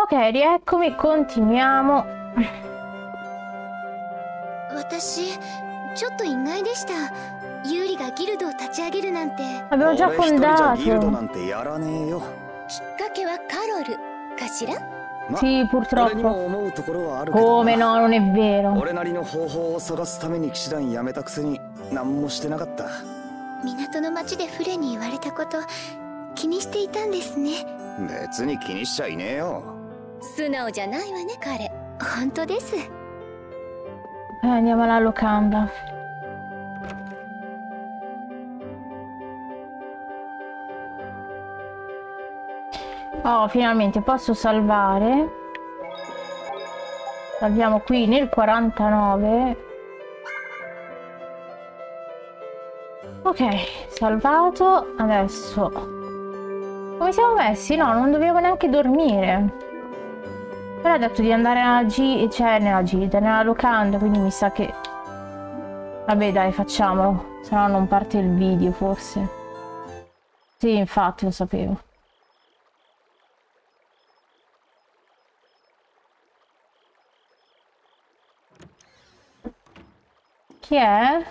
Ok, rieccomi, continuiamo. 私ちょっと意外でした。ユーリがギルドを立ち上げるなんて。 Abbiamo già 俺一人じゃギルド fondato. なんてやらねえよ。 きっかけはカロルかしら。 Sì, 俺にも purtroppo. 思うところはあるけど Come な。 no, non è vero. 俺なりの方法を探すために騎士団辞めたくせに何もしてなかった。 港の町でフレに言われたこと気にしていたんですね。 別に気にしちゃいねえよ。 素直じゃないわね彼。本当です。 Andiamo alla locanda. Oh, finalmente posso salvare. Salviamo qui nel 49. Ok, salvato. Adesso come siamo messi? No, non dovevo neanche dormire. Però ha detto di andare nella gilda, nella locanda, quindi mi sa che... Vabbè dai, facciamolo, se no non parte il video forse. Sì, infatti lo sapevo. Chi è?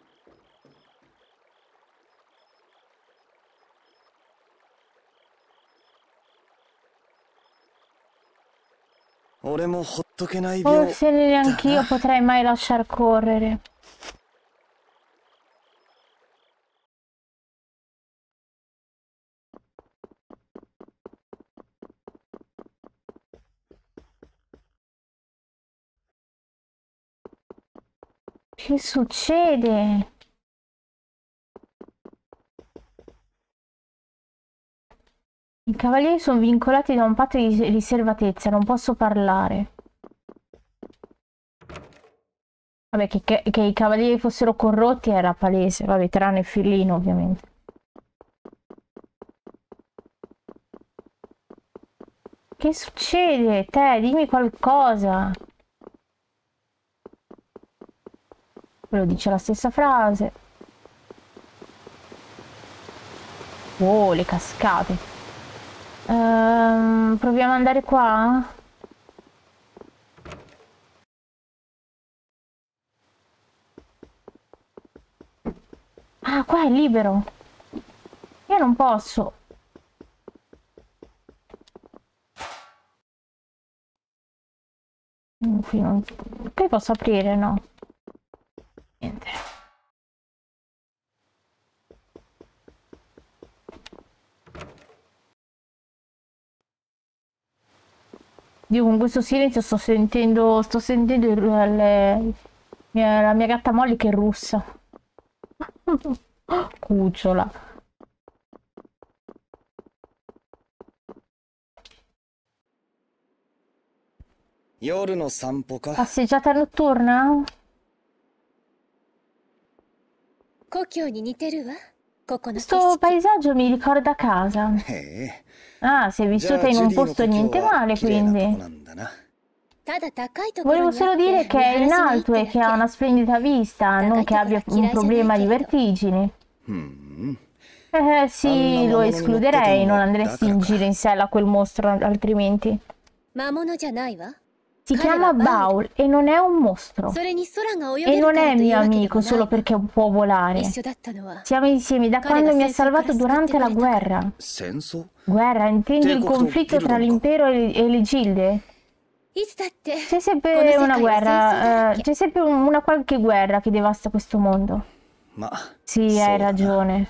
Forse neanch'io potrei mai lasciar correre. Che succede? I cavalieri sono vincolati da un patto di riservatezza, non posso parlare. Vabbè, che i cavalieri fossero corrotti era palese, vabbè, tranne il fillino ovviamente. Che succede? Te, dimmi qualcosa. Quello dice la stessa frase. Oh, le cascate. Proviamo ad andare qua? Ah, qua è libero. Io non posso. Qui posso aprire, no? Niente. Io con questo silenzio sto sentendo la mia gatta Molly che russa. Cucciola. Passeggiata notturna? Questo paesaggio mi ricorda casa. Ah, sei vissuta in un posto niente male, quindi. Volevo solo dire che è in alto e che ha una splendida vista, non che abbia un problema di vertigini. Sì, lo escluderei, non andresti in giro in sella a quel mostro altrimenti. Si chiama Baul e non è un mostro. E non è mio amico solo perché può volare. Siamo insieme da quando mi ha salvato durante la guerra. Guerra? Intendi il conflitto tra l'impero e le gilde? C'è sempre una guerra, c'è sempre una qualche guerra che devasta questo mondo. Sì, hai ragione.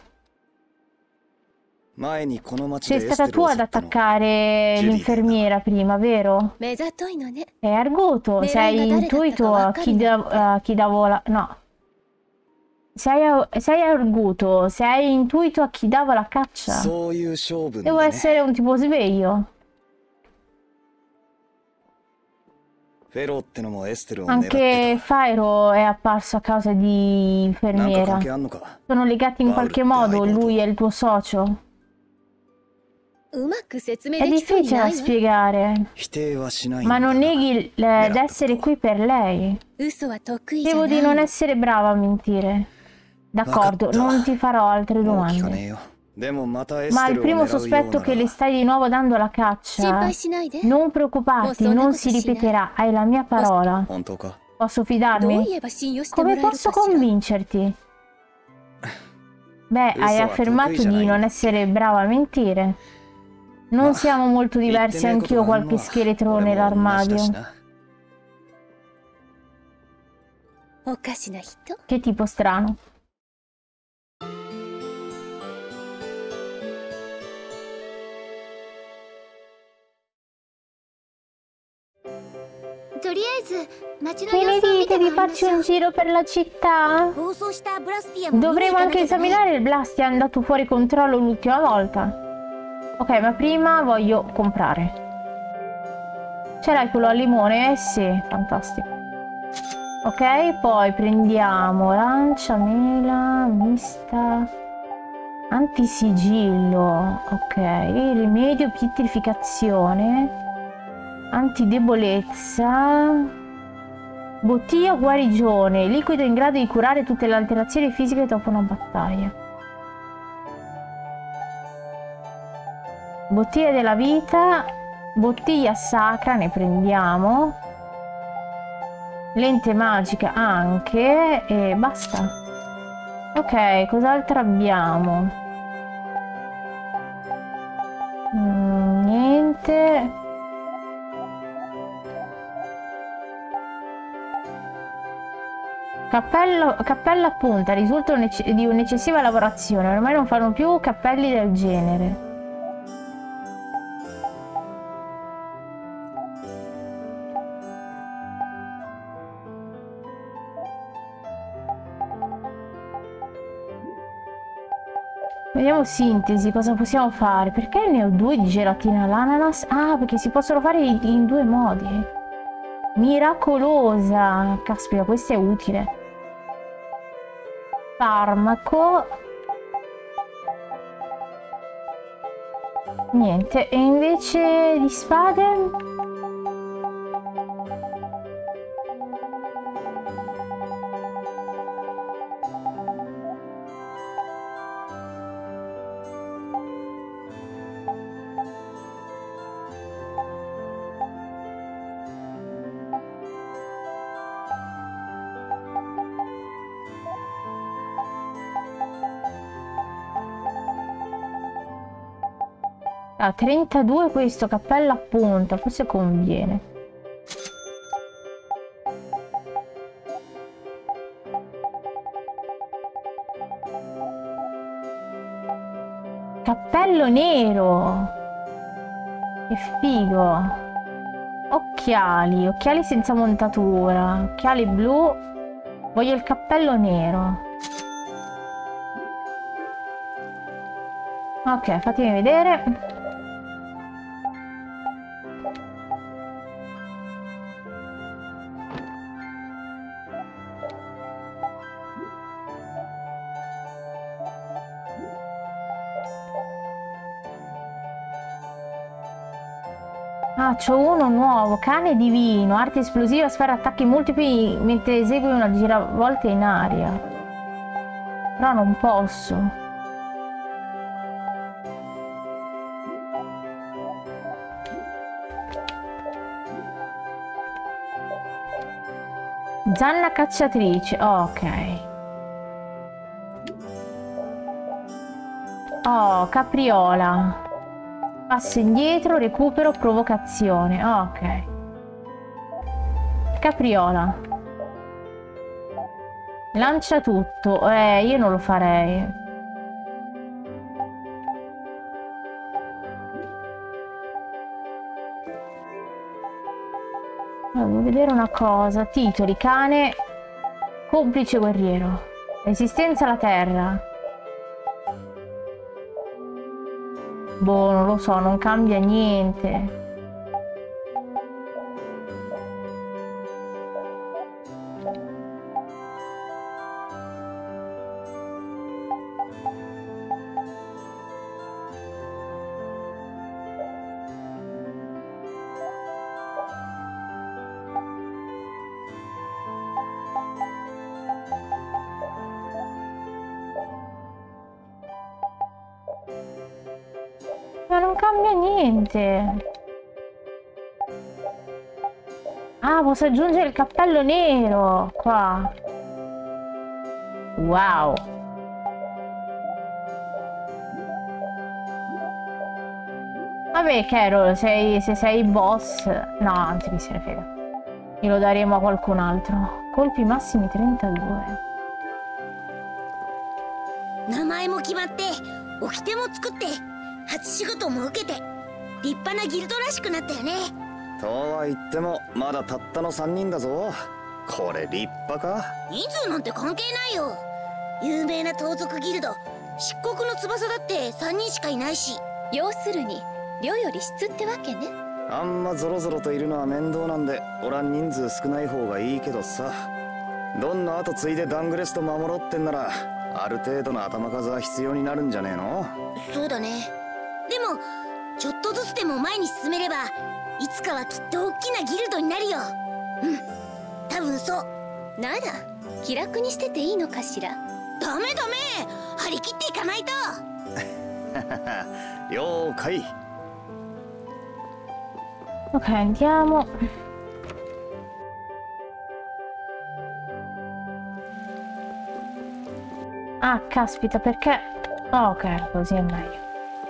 Sei stata tu ad attaccare l'infermiera prima, vero? È arguto, sei intuito a chi dà vola... No. Sei arguto, sei intuito a chi dava la caccia. Devo essere un tipo sveglio. Anche Fairo è apparso a causa di infermiera. Sono legati in qualche modo, lui è il tuo socio. È difficile da spiegare, ma non neghi d'essere qui per lei. Devo di non essere brava a mentire. D'accordo, non ti farò altre domande. Ma il primo sospetto che le stai di nuovo dando la caccia. Non preoccuparti, non si ripeterà, hai la mia parola. Posso fidarmi? Come posso convincerti? Beh, hai affermato di non essere brava a mentire. Non siamo molto diversi, anch'io ho qualche scheletro nell'armadio. Che tipo strano. Che ne dite di farci un giro per la città? Dovremo anche esaminare il Blastia, è andato fuori controllo l'ultima volta. Ok, ma prima voglio comprare. Ce l'hai quello al limone? Sì, fantastico. Ok, poi prendiamo lancia, mela, mista, antisigillo. Ok, rimedio pietrificazione, antidebolezza, bottiglia guarigione, liquido in grado di curare tutte le alterazioni fisiche dopo una battaglia. Bottiglia della vita, bottiglia sacra, ne prendiamo. Lente magica anche e basta. Ok, cos'altro abbiamo? Niente. Cappello a punta, risulta di un'eccessiva lavorazione. Ormai non fanno più cappelli del genere. Vediamo sintesi, cosa possiamo fare? Perché ne ho 2 di gelatina all'ananas? Ah, perché si possono fare in 2 modi. Miracolosa! Caspita, questo è utile. Farmaco. Niente, e invece di spade? Ah, 32 questo, cappello a punta, forse conviene. Cappello nero! Che figo! Occhiali senza montatura, occhiali blu. Voglio il cappello nero. Ok, fatemi vedere. Ah, c'ho uno nuovo, cane divino, arte esplosiva, spara attacchi multipli mentre esegue una giravolta in aria. Però non posso. Zanna cacciatrice, ok. Oh, capriola. Passo indietro, recupero, provocazione. Oh, ok. Capriola. Lancia tutto. Io non lo farei. Devo vedere una cosa. Titoli, cane, complice guerriero. Resistenza alla terra. Boh, non lo so, non cambia niente. cambia niente. Ah, posso aggiungere il cappello nero qua. Wow. Vabbè, Carol, se sei boss... No, anzi, chi se ne frega. Glielo daremo a qualcun altro. Colpi massimi 32. 名前も決まって掟も作って初仕事も受けて立派なギルドらしくなったよね。 とは言ってもまだたったの3人だぞ。これ立派か？ 人数なんて関係ないよ。有名な盗賊ギルド漆黒の翼だって3人しかいないし。要するに量より質ってわけね。 あんまゾロゾロといるのは面倒なんで俺は人数少ない方がいいけどさ。どんな後継いでダングレスト守ろうってんならある程度の頭数は必要になるんじゃねえの？そうだね。でもちょっとずつでも前に進めればいつかはきっと大きなギルドになるよ。うん、多分そう。なら気楽にしてていいのかしら。ダメダメ、張り切っていかないと。了解。 Ok, andiamo. Ah, caspita, perché? Oh, ok, così è meglio.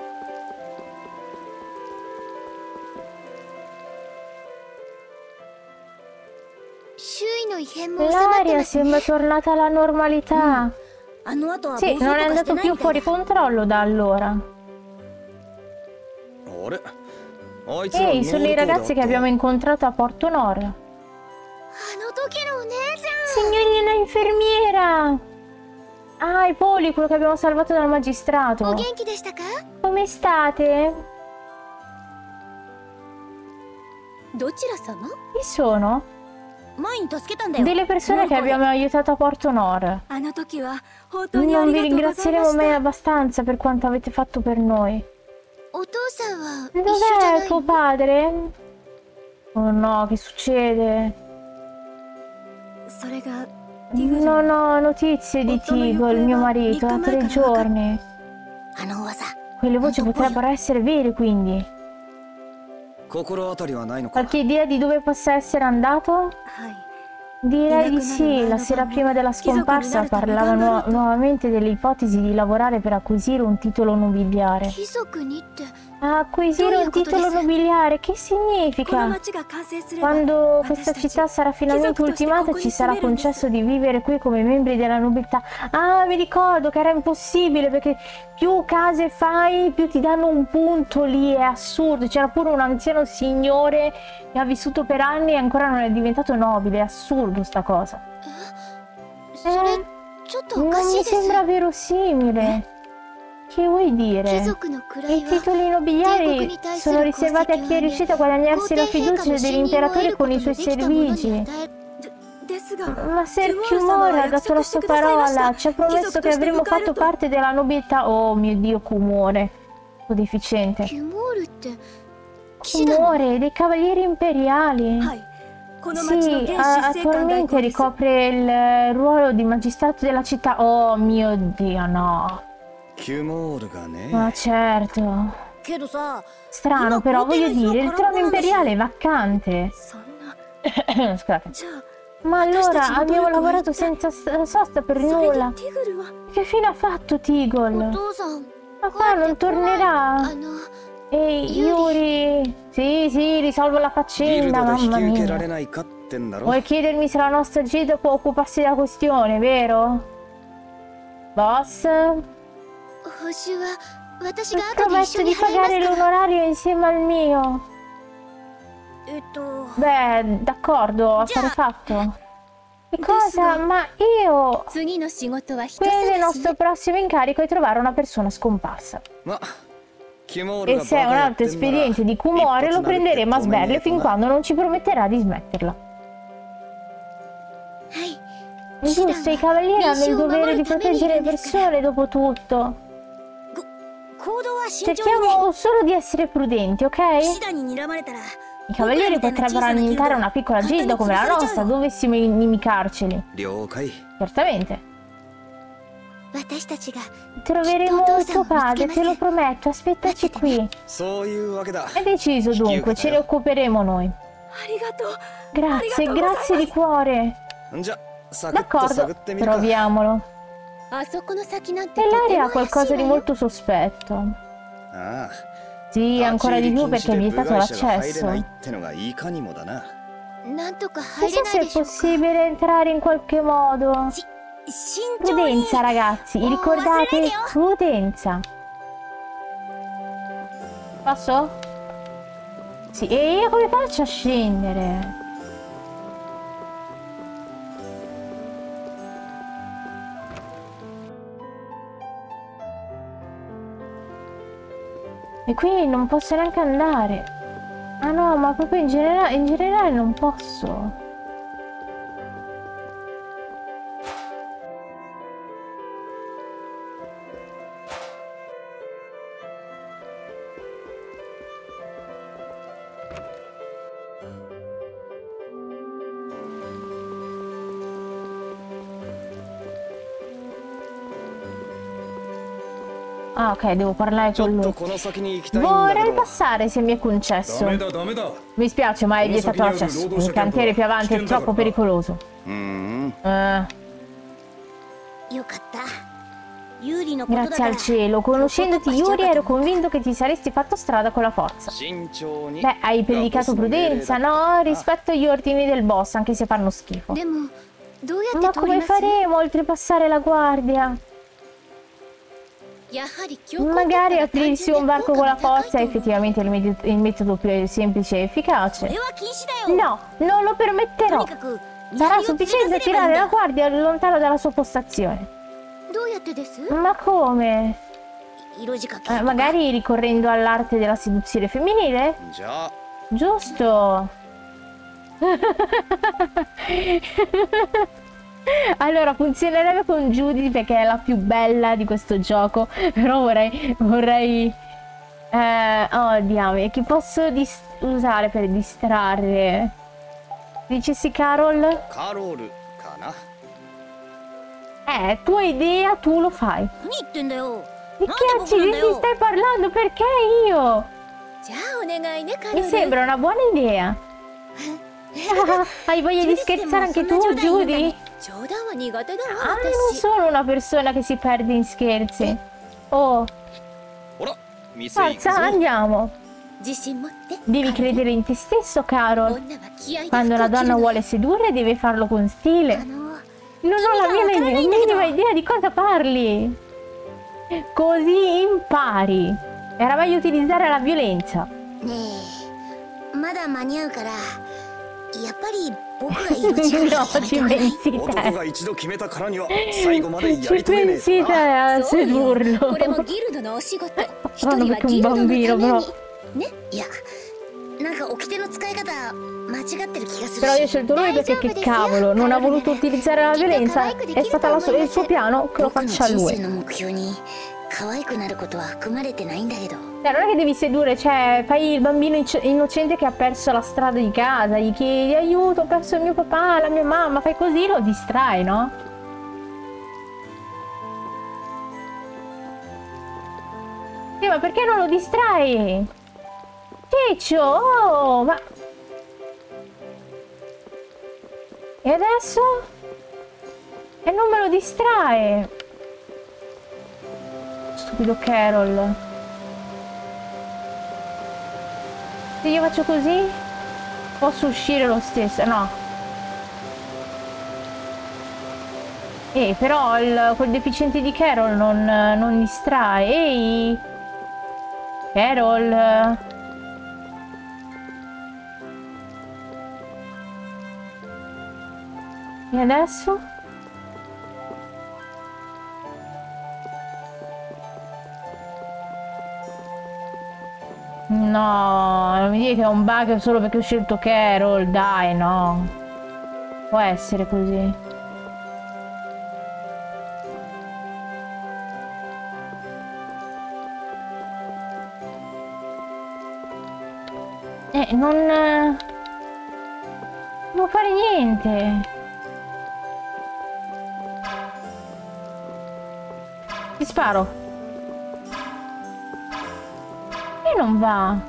L'aria sembra tornata alla normalità. Sì, non è andato più fuori controllo da allora. Ehi, sono i ragazzi che abbiamo incontrato a Porto Nord. Signorina infermiera! Ah, i Poli, quello che abbiamo salvato dal magistrato. Come state? Chi sono? Delle persone che abbiamo aiutato a Porto Nord. Non vi ringrazieremo mai abbastanza per quanto avete fatto per noi. Dov'è tuo padre? Oh no, che succede? Non ho notizie di Tigo, il mio marito, da 3 giorni. Quelle voci potrebbero essere vere, quindi. Qualche idea di dove possa essere andato? Direi di sì. La sera prima della scomparsa parlava nuovamente dell'ipotesi di lavorare per acquisire un titolo nobiliare. Acquisire un titolo nobiliare, che significa? Quando questa città sarà finalmente ultimata ci sarà concesso di vivere qui come membri della nobiltà. Ah, mi ricordo che era impossibile perché più case fai più ti danno un punto lì, è assurdo. C'era pure un anziano signore che ha vissuto per anni e ancora non è diventato nobile, è assurdo sta cosa. Non mi sembra verosimile. Che vuoi dire? I titoli nobiliari sono riservati a chi è riuscito a guadagnarsi la fiducia dell'imperatore con i suoi servigi. Ma Ser Kumore ha dato la sua parola, ci ha promesso che avremmo fatto parte della nobiltà. Oh mio Dio, Kumore, deficiente. Kumore, dei cavalieri imperiali. Sì, attualmente ricopre il ruolo di magistrato della città. Oh mio Dio, no. Ma certo. Strano però, voglio dire, il trono imperiale è vacante. Scusate. Ma allora abbiamo lavorato senza sosta per nulla. Che fine ha fatto Tigol? Papà non tornerà? Ehi, Yuri. Sì, risolvo la faccenda, mamma mia. Vuoi chiedermi se la nostra Gilda può occuparsi della questione, vero? Boss? Prometto di pagare l'onorario insieme al mio. Beh, d'accordo, affare fatto. Che cosa? Ma io... Quindi il nostro prossimo incarico è trovare una persona scomparsa. E se è un altro espediente di Kumore lo prenderemo a sberle fin quando non ci prometterà di smetterla. Giusto, i cavalieri hanno il dovere di proteggere le persone dopo tutto. Cerchiamo solo di essere prudenti, ok? I cavalieri potrebbero annientare una piccola gilda come la nostra, dovessimo inimicarceli. Certamente. Troveremo tuo padre, te lo prometto, aspettaci qui. È deciso dunque, ce ne occuperemo noi. Grazie, grazie di cuore. D'accordo, proviamolo. Nell'aria ha qualcosa di molto sospetto. Sì, ancora di più perché è vietato l'accesso. Chissà se è possibile entrare in qualche modo. Prudenza, ragazzi, ricordate? Prudenza. Posso? Sì, e io come faccio a scendere? E qui non posso neanche andare. Ah no, ma proprio in generale non posso. Ah, ok, devo parlare con lui. Vorrei passare se mi è concesso. Mi spiace, ma è vietato l'accesso. Il cantiere più avanti è troppo pericoloso. Grazie al cielo, conoscendoti Yuri ero convinto che ti saresti fatto strada con la forza. Beh, hai predicato prudenza, no? Rispetto agli ordini del boss, anche se fanno schifo. Ma come faremo a oltrepassare la guardia? Magari aprirsi un varco con la forza è effettivamente il metodo più semplice e efficace. No, non lo permetterò. Sarà sufficiente attirare la guardia lontano dalla sua postazione. Ma come? Magari ricorrendo all'arte della seduzione femminile? Giusto. Allora funzionerebbe con Judy perché è la più bella di questo gioco. Però vorrei oh diamine, chi posso usare per distrarre? Dicessi Carol? Tua idea, tu lo fai. Di che accidenti stai parlando? Perché io? Mi sembra una buona idea. Hai voglia di scherzare anche tu, Judy? Non sono una persona che si perde in scherzi. Oh, forza, andiamo. Devi credere in te stesso, Carol. Quando una donna vuole sedurre deve farlo con stile. Non ho la minima idea di cosa parli. Così impari. Era meglio utilizzare la violenza. No, ci pensi te a sedurlo. Fanno perché un bambino, però. Però io ho scelto lui perché che cavolo, non ha voluto utilizzare la violenza. È stata il suo piano che lo faccia lui. Non è che devi sedurre, cioè fai il bambino innocente che ha perso la strada di casa, gli chiedi aiuto, ho perso il mio papà, la mia mamma, fai così, lo distrai, no? Sì, ma perché non lo distrai? Ciccio, oh, ma... E adesso? E non me lo distrae. Stupido Carol. Se io faccio così posso uscire lo stesso. No. Però quel deficiente di Carol non distrae. Ehi Carol. E adesso? No, non mi dite che è un bug solo perché ho scelto Carol, dai, no. Può essere così. Non fare niente. Ti sparo. E non va.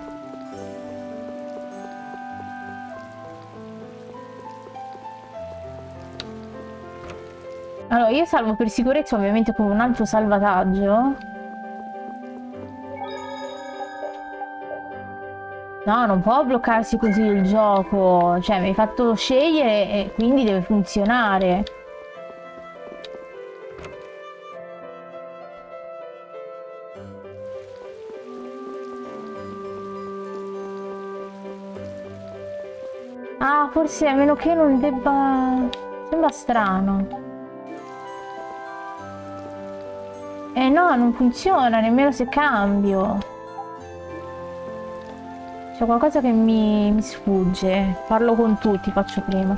Allora, io salvo per sicurezza ovviamente con un altro salvataggio. No, non può bloccarsi così il gioco. Cioè, mi hai fatto scegliere e quindi deve funzionare. Ah, forse a meno che non debba... Sembra strano. No, non funziona, nemmeno se cambio. C'è qualcosa che mi sfugge. Parlo con tutti, faccio prima.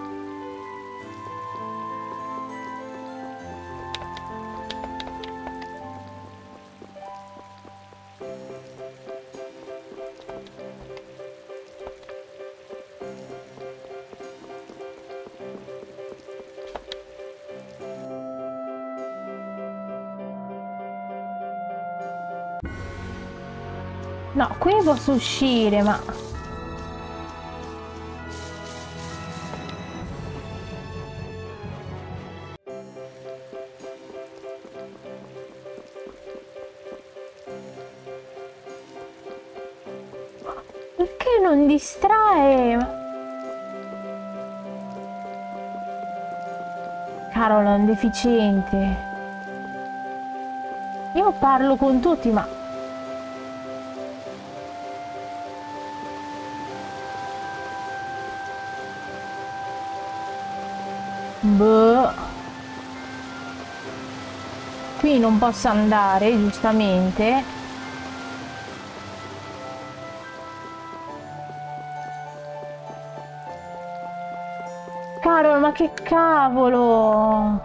No, qui posso uscire, ma... Perché non distrae? Carol è un deficiente. Io parlo con tutti, ma... Boh. Qui non posso andare, giustamente. Carol, ma che cavolo!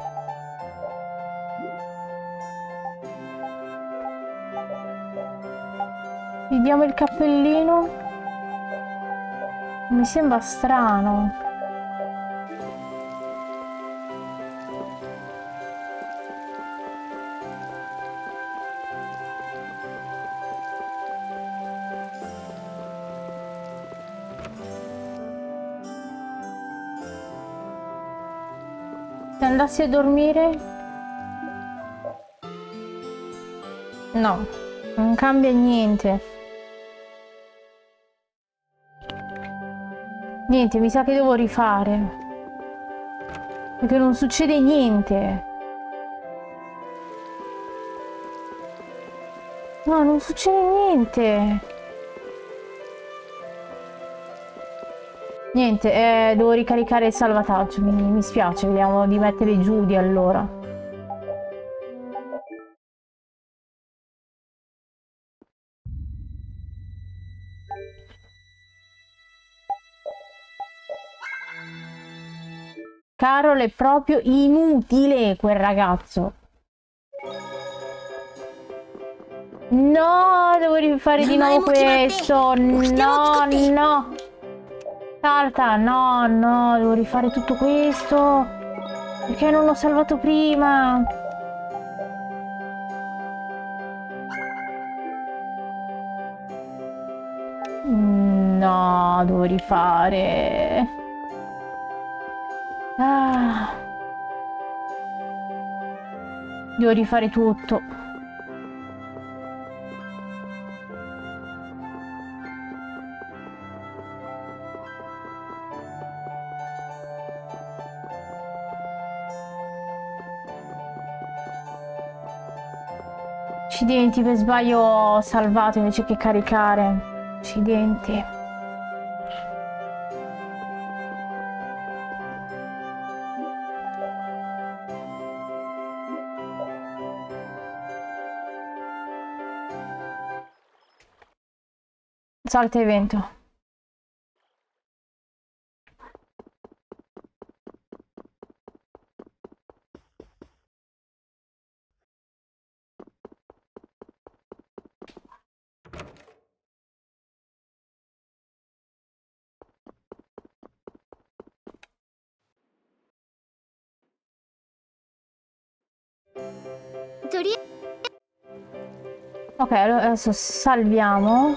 Gli diamo il cappellino? Mi sembra strano. Se andassi a dormire? No, non cambia niente. Niente, mi sa che devo rifare. Perché non succede niente. No, non succede niente. Niente, devo ricaricare il salvataggio, mi spiace, vediamo di mettere Judy allora. Carol è proprio inutile quel ragazzo. No, devo rifare di nuovo questo. No, no. Salta, no, no, devo rifare tutto questo. Perché non l'ho salvato prima? No, devo rifare. Ah. Devo rifare tutto. Accidenti, per sbaglio ho salvato invece che caricare. Accidenti. Salta evento. Ok, allora adesso salviamo.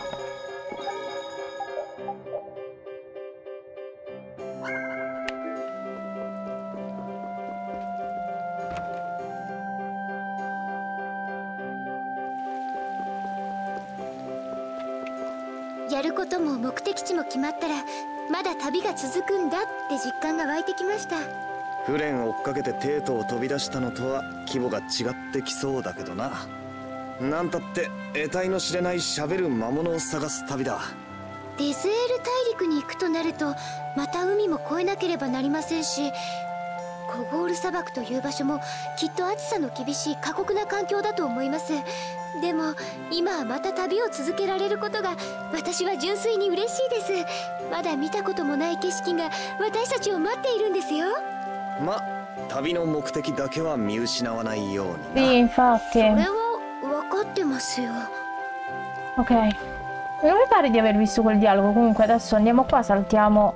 フレン追っかけてテートを飛び出したのとは規模が違ってきそうだけどな。なんたって得体の知れない喋る魔物を探す旅だ。 デズエール大陸に行くとなるとまた海も越えなければなりませんし、コゴール砂漠という場所もきっと暑さの厳しい過酷な環境だと思います。でも今はまた旅を続けられることが私は純粋に嬉しいです。まだ見たこともない景色が私たちを待っているんですよ。 ま、旅の目的だけは見失わないようにな。 Sì, infatti. それは分かってますよ。 Ok. Non mi pare di aver visto quel dialogo. Comunque adesso andiamo qua, saltiamo.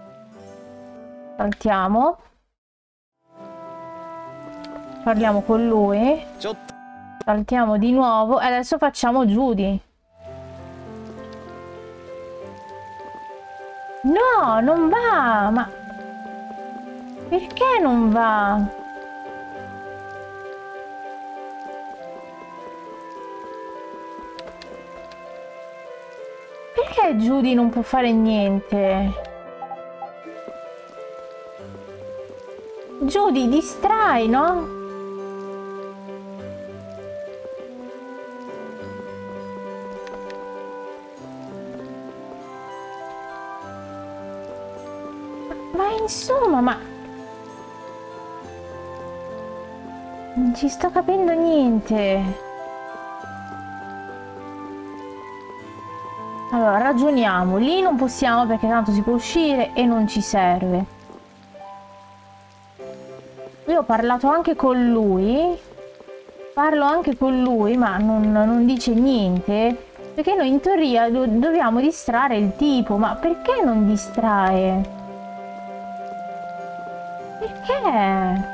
Saltiamo. Parliamo con lui. Saltiamo di nuovo e adesso facciamo Judy. No, non va, ma perché non va? Perché Judy non può fare niente? Judy, distrai, no? Ma insomma, ma non ci sto capendo niente. Allora, ragioniamo. Lì non possiamo perché tanto si può uscire e non ci serve. Io ho parlato anche con lui. Parlo anche con lui, ma non dice niente. Perché noi in teoria dobbiamo distrarre il tipo. Ma perché non distrae? Perché?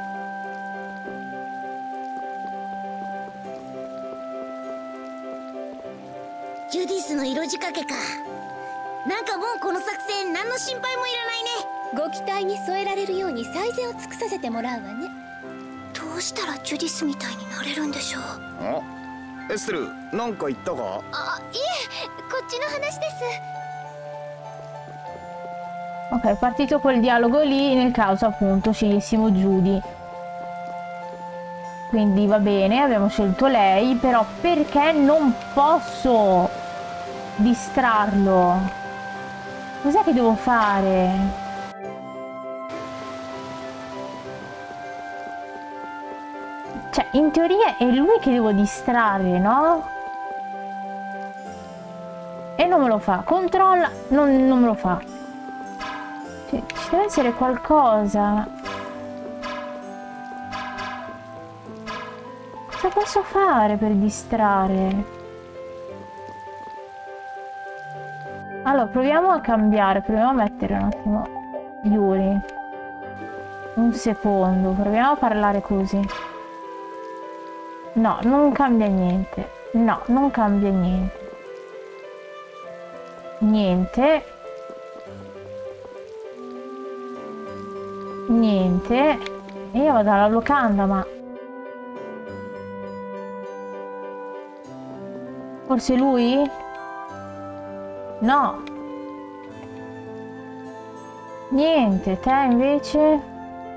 Judith の色仕掛けか。なんかもうこの作戦何の心配もいらないね。ご期待に添えられるように最善を尽くさせてもらうわね。どうしたらジュディスみたいになれるんでしょう。 あ、エステル、なんか言ったか？ あ、いえ、こっちの話です。 Ok, è partito quel dialogo lì nel caso appunto scegliessimo Judy. Quindi va bene, abbiamo scelto lei, però perché non posso distrarlo? Cos'è che devo fare? Cioè, in teoria è lui che devo distrarre, no? E non me lo fa. Controlla, non me lo fa. Ci deve essere qualcosa. Cosa posso fare per distrarre? Allora, proviamo a cambiare. Proviamo a mettere un attimo Yuri. Un secondo. Proviamo a parlare così. No, non cambia niente. No, non cambia niente. Niente. Niente. Io vado alla locanda, ma forse lui? No. Niente, te invece?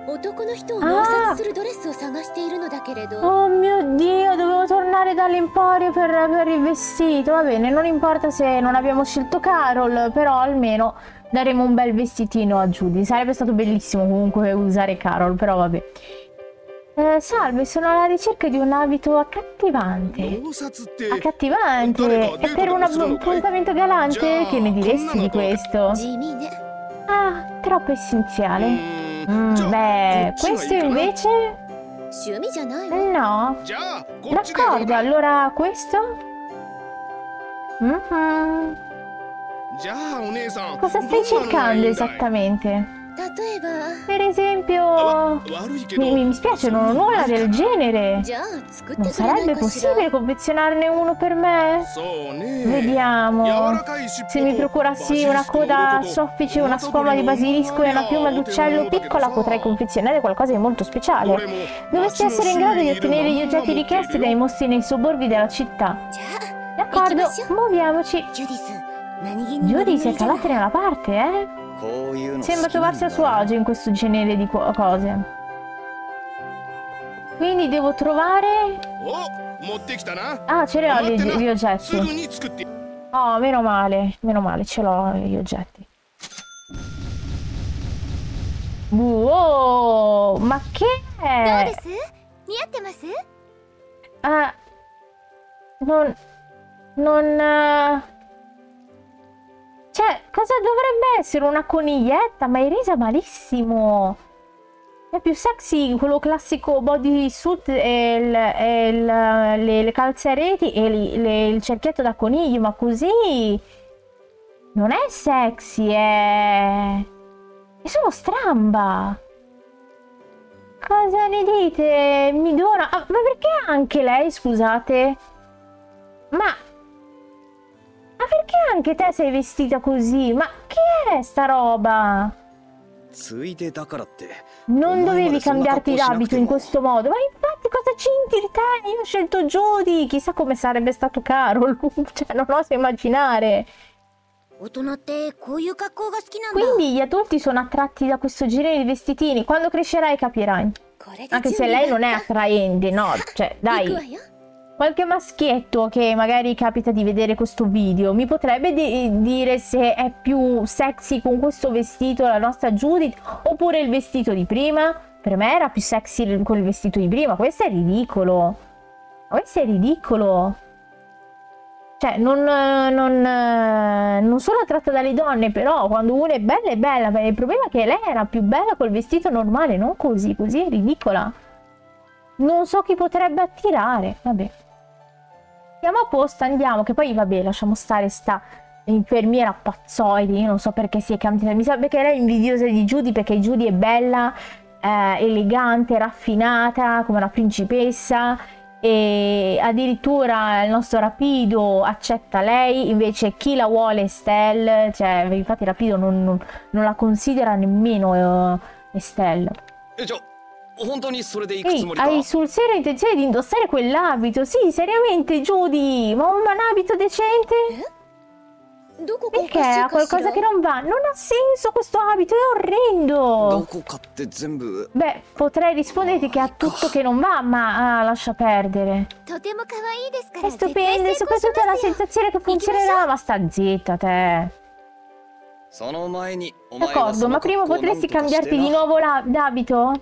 Oh mio Dio, dovevo tornare dall'Emporio per il vestito. Va bene, non importa se non abbiamo scelto Carol, però almeno daremo un bel vestitino a Judy. Sarebbe stato bellissimo comunque usare Carol, però vabbè. Salve, sono alla ricerca di un abito accattivante. Accattivante? E per un appuntamento galante? Che ne diresti di questo? Ah, troppo essenziale. Beh, questo invece? No. D'accordo, allora questo? Cosa stai cercando esattamente? Per esempio, mi spiace, non ho nulla del genere. Non sarebbe possibile confezionarne uno per me? Vediamo. Se mi procurassi una coda soffice, una squama di basilisco e una piuma d'uccello piccola, potrei confezionare qualcosa di molto speciale. Dovresti essere in grado di ottenere gli oggetti richiesti dai mostri nei sobborghi della città. D'accordo, muoviamoci. Judy si è calata nella parte, eh? Sembra trovarsi a suo agio in questo genere di cose. Quindi devo trovare... Ah, ce li ho gli oggetti. Oh, meno male, ce l'ho gli oggetti. Wow, ma che è? Cioè, cosa dovrebbe essere una coniglietta? Ma è resa malissimo. È più sexy quello classico bodysuit e le calze a reti e il cerchietto da coniglio, ma così non è sexy, è solo stramba. Cosa ne dite? Mi dona... ma perché anche lei, scusate? Ma perché anche te sei vestita così? Ma che è sta roba? Non dovevi cambiarti d'abito in questo modo. Ma infatti cosa c'entri te? Io ho scelto Judy. Chissà come sarebbe stato caro. Cioè, non oso immaginare. Quindi gli adulti sono attratti da questo genere di vestitini. Quando crescerai capirai. Anche se lei non è attraente, no? Cioè, dai. Qualche maschietto che magari capita di vedere questo video mi potrebbe dire se è più sexy con questo vestito la nostra Judith oppure il vestito di prima. Per me era più sexy con il vestito di prima. Questo è ridicolo. Questo è ridicolo. Cioè, non sono attratta dalle donne, però quando una è bella è bella. Il problema è che lei era più bella col vestito normale, non così. Così è ridicola. Non so chi potrebbe attirare. Vabbè. Andiamo a posto, andiamo, che poi vabbè, lasciamo stare sta infermiera pazzoide, io non so perché si è cambiata, mi sa perché lei è invidiosa di Judy, perché Judy è bella, elegante, raffinata, come una principessa, e addirittura il nostro Rapido accetta lei, invece chi la vuole è Estelle, cioè infatti Rapido non la considera nemmeno Estelle. Ehi, hai sul serio intenzione di indossare quell'abito? Sì, seriamente, Judy, ma un abito decente? Perché ha qualcosa che non va? Non ha senso questo abito, è orrendo! Beh, potrei risponderti che ha tutto che non va, ma lascia perdere. È stupendo, e soprattutto la sensazione che funzionerà, ma sta zitta te. D'accordo, ma prima potresti cambiarti di nuovo d'abito?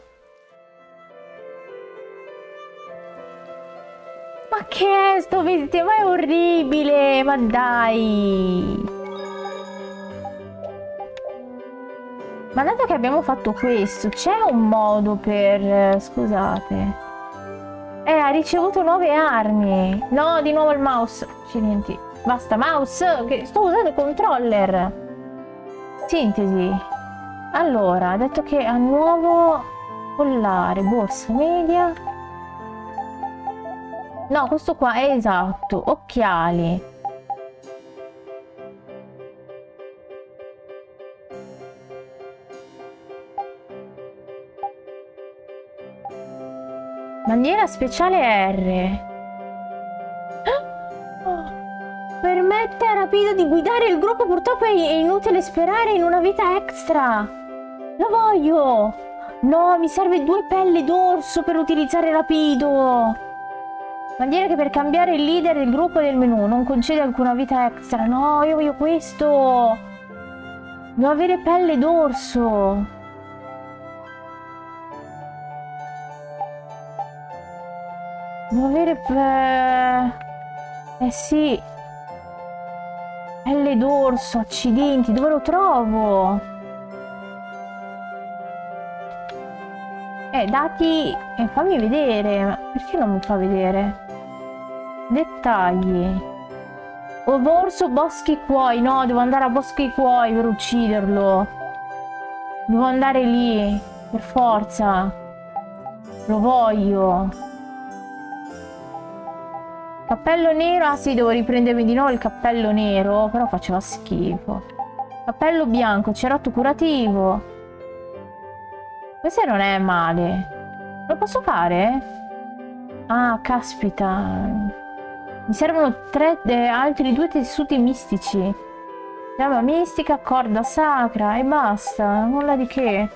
Ma che è sto vestito? Ma è orribile, ma dai! Ma dato che abbiamo fatto questo, c'è un modo per... scusate. Ha ricevuto nuove armi. No, di nuovo il mouse. Accidenti. Basta, mouse, che sto usando il controller. Sintesi. Allora, ha detto che ha nuovo collare, borsa media. No, questo qua è esatto. Occhiali. Bandiera speciale R. Permette a Rapido di guidare il gruppo. Purtroppo è inutile sperare in una vita extra. Lo voglio. No, mi serve 2 pelle d'orso per utilizzare Rapido. Bandiera che per cambiare il leader del gruppo del menu non concede alcuna vita extra. No, io voglio questo. Devo avere pelle d'orso. Devo avere... sì. Pelle d'orso, accidenti. Dove lo trovo? Dati... fammi vedere. Ma perché non mi fa vedere? Dettagli. Orso Boschi Cuoi. No, devo andare a Boschi Cuoi per ucciderlo. Devo andare lì, per forza. Lo voglio. Cappello nero, ah sì, devo riprendermi di nuovo il cappello nero, però faceva schifo. Cappello bianco, cerotto curativo. Questo non è male. Lo posso fare? Ah, caspita. Mi servono altri 2 tessuti mistici. Fiamma mistica, corda sacra e basta, nulla di che.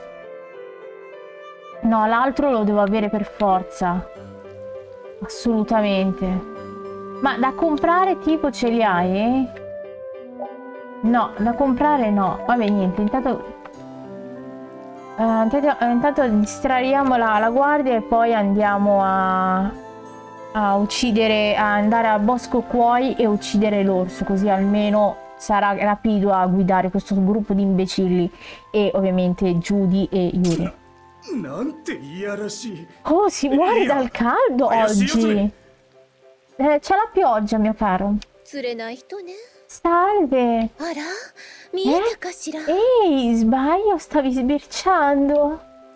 No, l'altro lo devo avere per forza. Assolutamente. Ma da comprare tipo ce li hai? No, da comprare no. Vabbè, niente, intanto distraiamo la guardia e poi andiamo a uccidere, a andare al bosco Kuoi e uccidere l'orso, così almeno sarà rapido a guidare questo gruppo di imbecilli e ovviamente Judy e Yuri. Oh, si muore dal caldo oggi. C'è la pioggia, mio caro. Salve. Ehi, sbaglio, stavi sbirciando?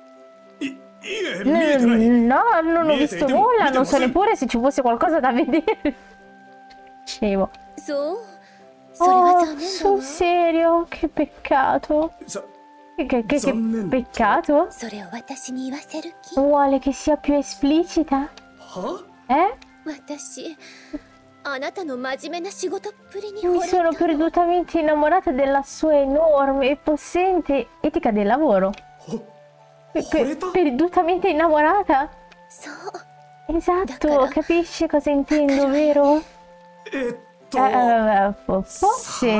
No, non ho visto nulla, non so neppure se ci fosse qualcosa da vedere. Scemo. Oh, sul serio? Che peccato. Che peccato? Vuole che sia più esplicita? Eh? Mi sono perdutamente innamorata della sua enorme e possente etica del lavoro. Perdutamente innamorata? Esatto, capisci cosa intendo, vero? Forse.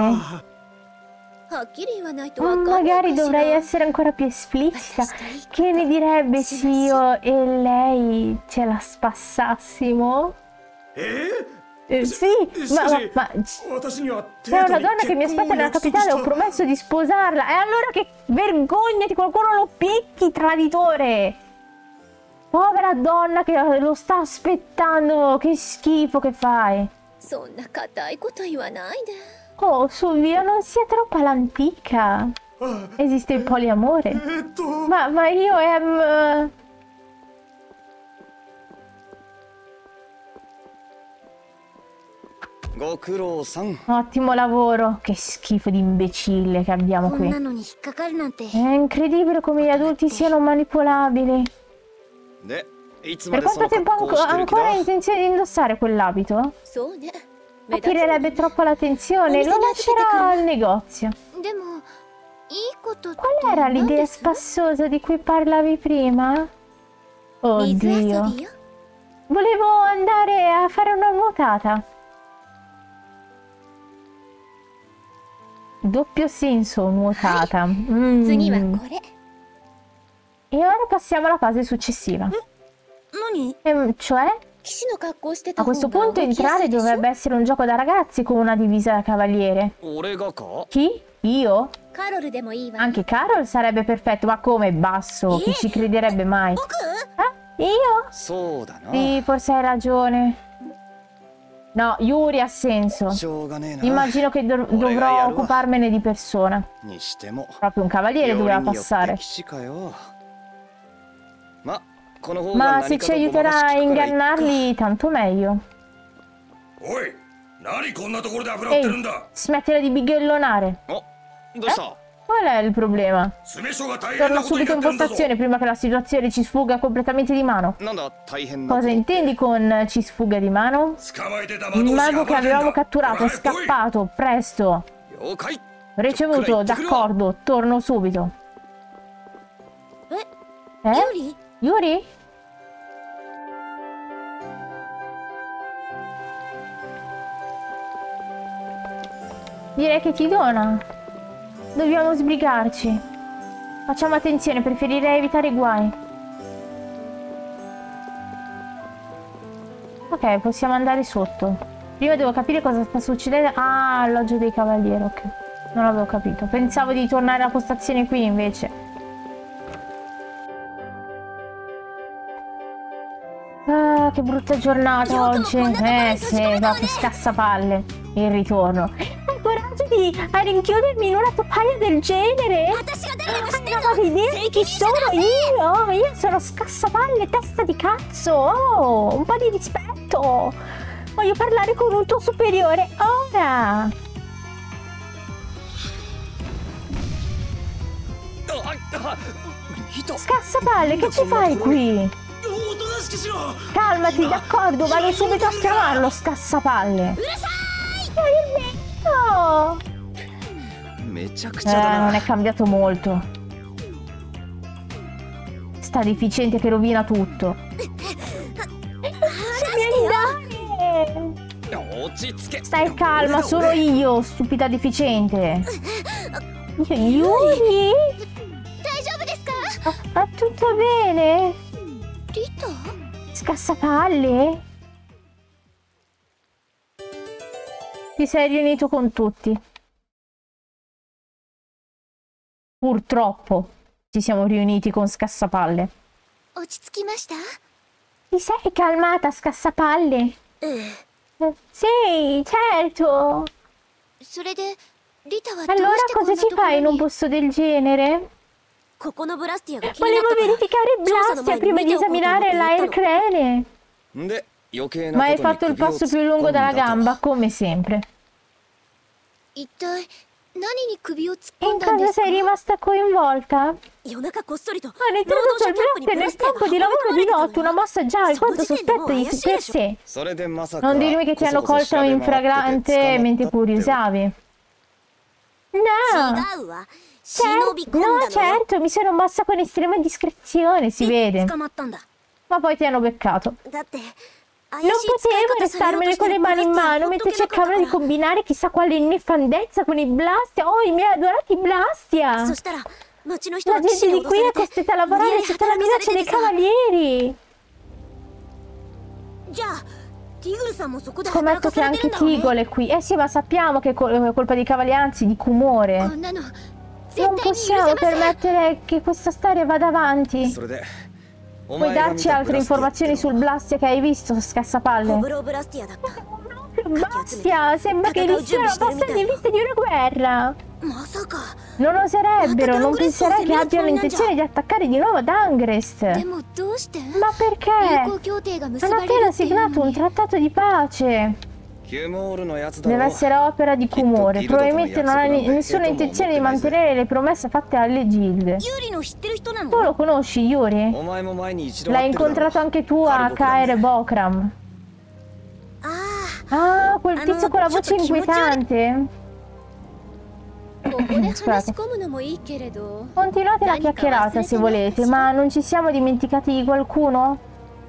Magari dovrei essere ancora più esplicita. Che ne direbbe se io e lei ce la spassassimo? Sì, ma c'è una donna che mi aspetta nella capitale, ho promesso di sposarla. E allora che vergognati, qualcuno lo picchi, traditore! Povera donna che lo sta aspettando, che schifo che fai. Oh, su via, non sia troppo all'antica. Esiste il poliamore. Ma io Ottimo lavoro. Che schifo di imbecille che abbiamo qui. È incredibile come gli adulti siano manipolabili. Per quanto tempo ancora hai intenzione di indossare quell'abito? Attirerebbe troppo l'attenzione. Lo lascerò al negozio. Qual era l'idea spassosa di cui parlavi prima? Oddio. Volevo andare a fare una nuotata. Doppio senso, nuotata. E ora passiamo alla fase successiva. Cioè? A questo punto entrare dovrebbe essere un gioco da ragazzi con una divisa da cavaliere. Chi? Io? Anche Carol sarebbe perfetto, ma come basso? Chi ci crederebbe mai? Io? Sì, forse hai ragione. No, Yuri ha senso. Immagino che dovrò occuparmene di persona. Proprio un cavaliere doveva passare. Ma se ci aiuterà a ingannarli, tanto meglio. Ehi, smettila di bighellonare. Qual è il problema? Torna subito in postazione prima che la situazione ci sfugga completamente di mano. Cosa intendi con ci sfugga di mano? Il mago che avevamo catturato è scappato, presto. Ricevuto, d'accordo, torno subito. Yuri? Direi che ti dona. Dobbiamo sbrigarci. Facciamo attenzione, preferirei evitare guai. Ok, possiamo andare sotto. Prima devo capire cosa sta succedendo. Ah, alloggio dei cavalieri, ok. Non avevo capito. Pensavo di tornare alla postazione qui invece. Ah, che brutta giornata oggi. Sì, proprio scassapalle. Il ritorno. Hai coraggio di rinchiudermi in una topaia del genere? eravate idea chi sono io? Io sono Scassapalle, testa di cazzo. Oh, un po' di rispetto. Voglio parlare con un tuo superiore ora. Scassapalle, che ci fai qui? Calmati, d'accordo, vado subito a chiamarlo, Scassapalle. Oh. Non è cambiato molto. Sta deficiente che rovina tutto. Stai calma, sono io, stupida deficiente. Yuri? Va tutto bene? Scassapalle? Ti sei riunito con tutti. Purtroppo ci siamo riuniti con Scassapalle. Ti sei calmata, Scassapalle? Sì, certo. Allora cosa ci fai in un posto del genere? Volevo verificare Blastia prima di esaminare l'Aircrane. Ma hai fatto il passo più lungo della gamba, come sempre. In cosa sei rimasta coinvolta? Hanno introdotto il Blastia nel campo di lavoro di notte, una mossa già alquanto sospetta di per sé. Non dirmi che ti hanno colto in flagrante mentre curiosavi. No! No, certo, mi sono mossa con estrema discrezione, si vede. Ma poi ti hanno beccato. Non potevo restarmene con le mani in mano mentre cercavano di combinare chissà quale nefandezza con i Blastia. Oh, i miei adorati Blastia! La gente di qui è costretta a lavorare sotto la minaccia dei cavalieri. Scommetto che anche Tigol è qui. Eh sì, ma sappiamo che è colpa dei cavalieri, anzi di Kumore. Non possiamo permettere che questa storia vada avanti. Puoi darci altre informazioni sul Blastia che hai visto, Scassapalle? Blastia, sembra che li stiano passando in vista di una guerra. Non oserebbero, non penserei che abbiano intenzione di attaccare di nuovo Dangrest. Ma perché? Hanno appena siglato un trattato di pace. Deve essere opera di Kumore. Probabilmente non ha nessuna intenzione di mantenere le promesse fatte alle gilde. Tu lo conosci, Yuri? L'hai incontrato anche tu a Kaer Bokram. Ah, quel tizio con la voce inquietante. Scusate. Continuate la chiacchierata se volete, ma non ci siamo dimenticati di qualcuno?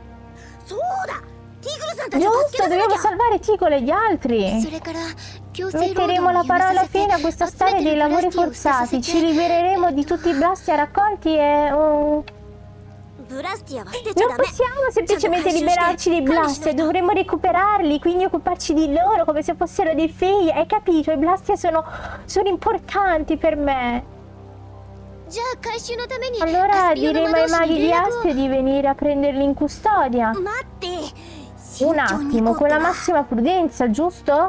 Giusto, dobbiamo salvare Tigol e gli altri. Metteremo la parola fine a questa storia dei lavori forzati. Ci libereremo di tutti i Blastia raccolti e... non possiamo semplicemente liberarci dei Blastia, dovremmo recuperarli, quindi occuparci di loro come se fossero dei figli. Hai capito? I Blastia sono importanti per me. Allora diremo ai maghi di Astia di venire a prenderli in custodia. Un attimo, con la massima prudenza, giusto?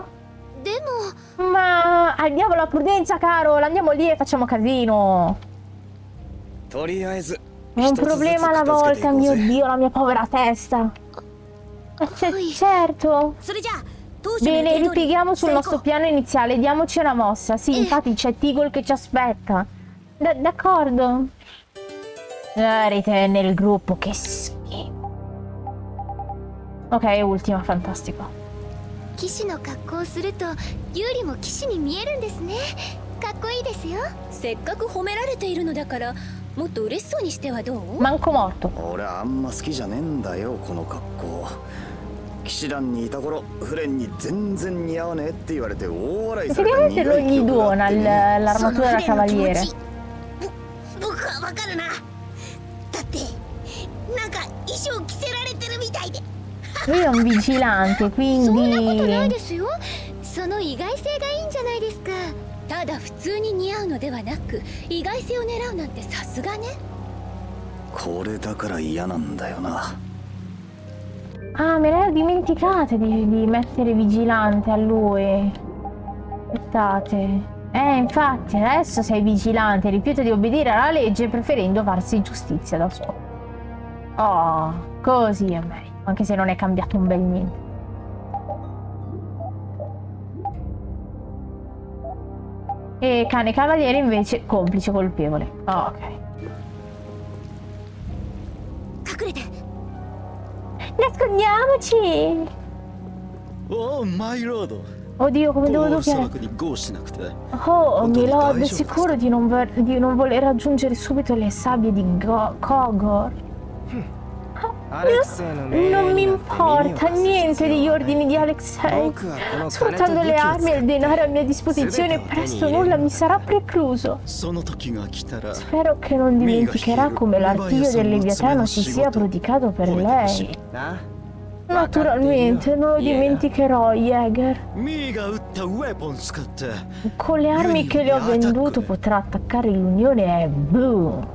Ma al diavolo la prudenza, Carol, andiamo lì e facciamo casino. Un problema alla volta, mio Dio, la mia povera testa. Certo. Bene, ripieghiamo sul nostro piano iniziale, diamoci una mossa. Sì, infatti c'è Tigol che ci aspetta. D'accordo. Ritenne il gruppo, che schifo. Ok, ultima, fantastico. Manco morto. Effettivamente non gli dona l'armatura da cavaliere. Lui è un vigilante, quindi... Ah, me l'ero dimenticata di mettere vigilante a lui. Aspettate. Infatti, adesso sei vigilante, rifiuta di obbedire alla legge preferendo farsi giustizia da solo. Oh, così è meglio, anche se non è cambiato un bel niente. E cane cavaliere invece complice colpevole. Oh, ok. Nascondiamoci! Oh, my lord. Oddio, come devo doppiare? Oh, mi lord, sicuro di non voler raggiungere subito le sabbie di Kogor. Non mi importa niente degli ordini di Alexei. Sfruttando le armi e il denaro a mia disposizione, presto nulla mi sarà precluso. Spero che non dimenticherà come l'artiglio del Leviatano si sia prodigato per lei. Naturalmente, non lo dimenticherò, Jäger. Con le armi che le ho venduto potrà attaccare l'Unione e boom!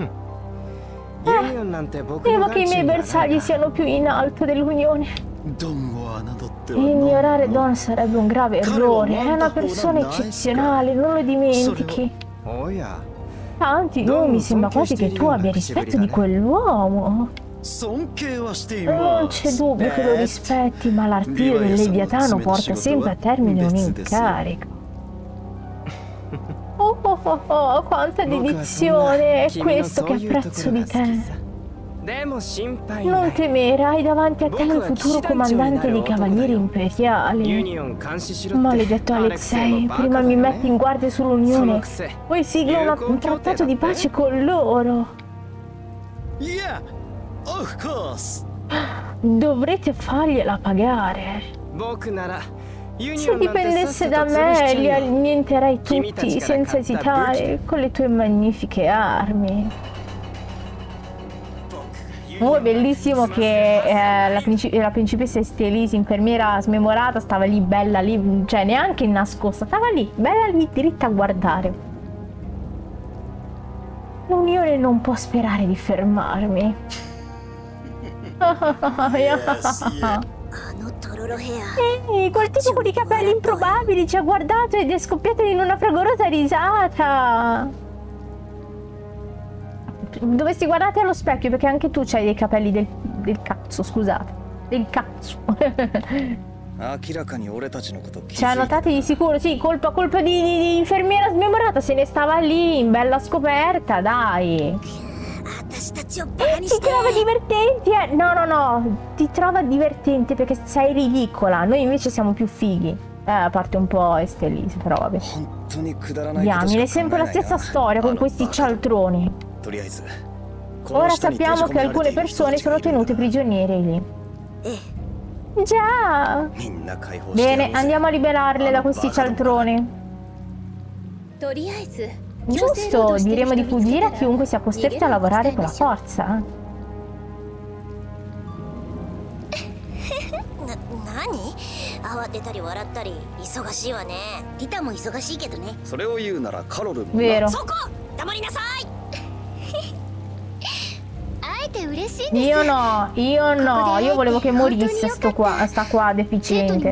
Temo che i miei bersagli siano più in alto dell'Unione. Ignorare Don sarebbe un grave errore. È una persona eccezionale, non lo dimentichi. Tanti, mi sembra quasi che tu abbia rispetto di quell'uomo. Non c'è dubbio che lo rispetti, ma l'artiglio del Leviatano porta sempre a termine un incarico. Oh, quanta dedizione! È questo che apprezzo di te. Non temere, hai davanti a te il futuro comandante dei Cavalieri Imperiali. Maledetto Alexei, prima mi metti in guardia sull'Unione, poi sigla un trattato di pace con loro. Dovrete fargliela pagare. Se dipendesse da me, li annienterei tutti, senza esitare, con le tue magnifiche armi. Oh, è bellissimo che la principessa Estelise, infermiera smemorata, stava lì bella lì, cioè neanche nascosta, stava lì, bella lì, dritta a guardare. L'Unione non può sperare di fermarmi. Quel tipo con i capelli improbabili ci ha guardato ed è scoppiato in una fragorosa risata. Dovresti guardarti allo specchio perché anche tu c'hai dei capelli del cazzo, scusate. Del cazzo. Ci ha notati di sicuro, sì, colpa di infermiera smemorata, se ne stava lì in bella scoperta, dai. Ti trova divertente? No, ti trova divertente perché sei ridicola. Noi invece siamo più fighi. A parte un po' Estelise, però vabbè. Diamine, è sempre la stessa storia con questi cialtroni. Ora sappiamo che alcune persone sono tenute prigioniere lì. Già. Bene, andiamo a liberarle da questi cialtroni. Giusto, diremo di fuggire a chiunque sia costretto a lavorare con la forza. Vero. Io no, io volevo che morisse sta qua deficiente.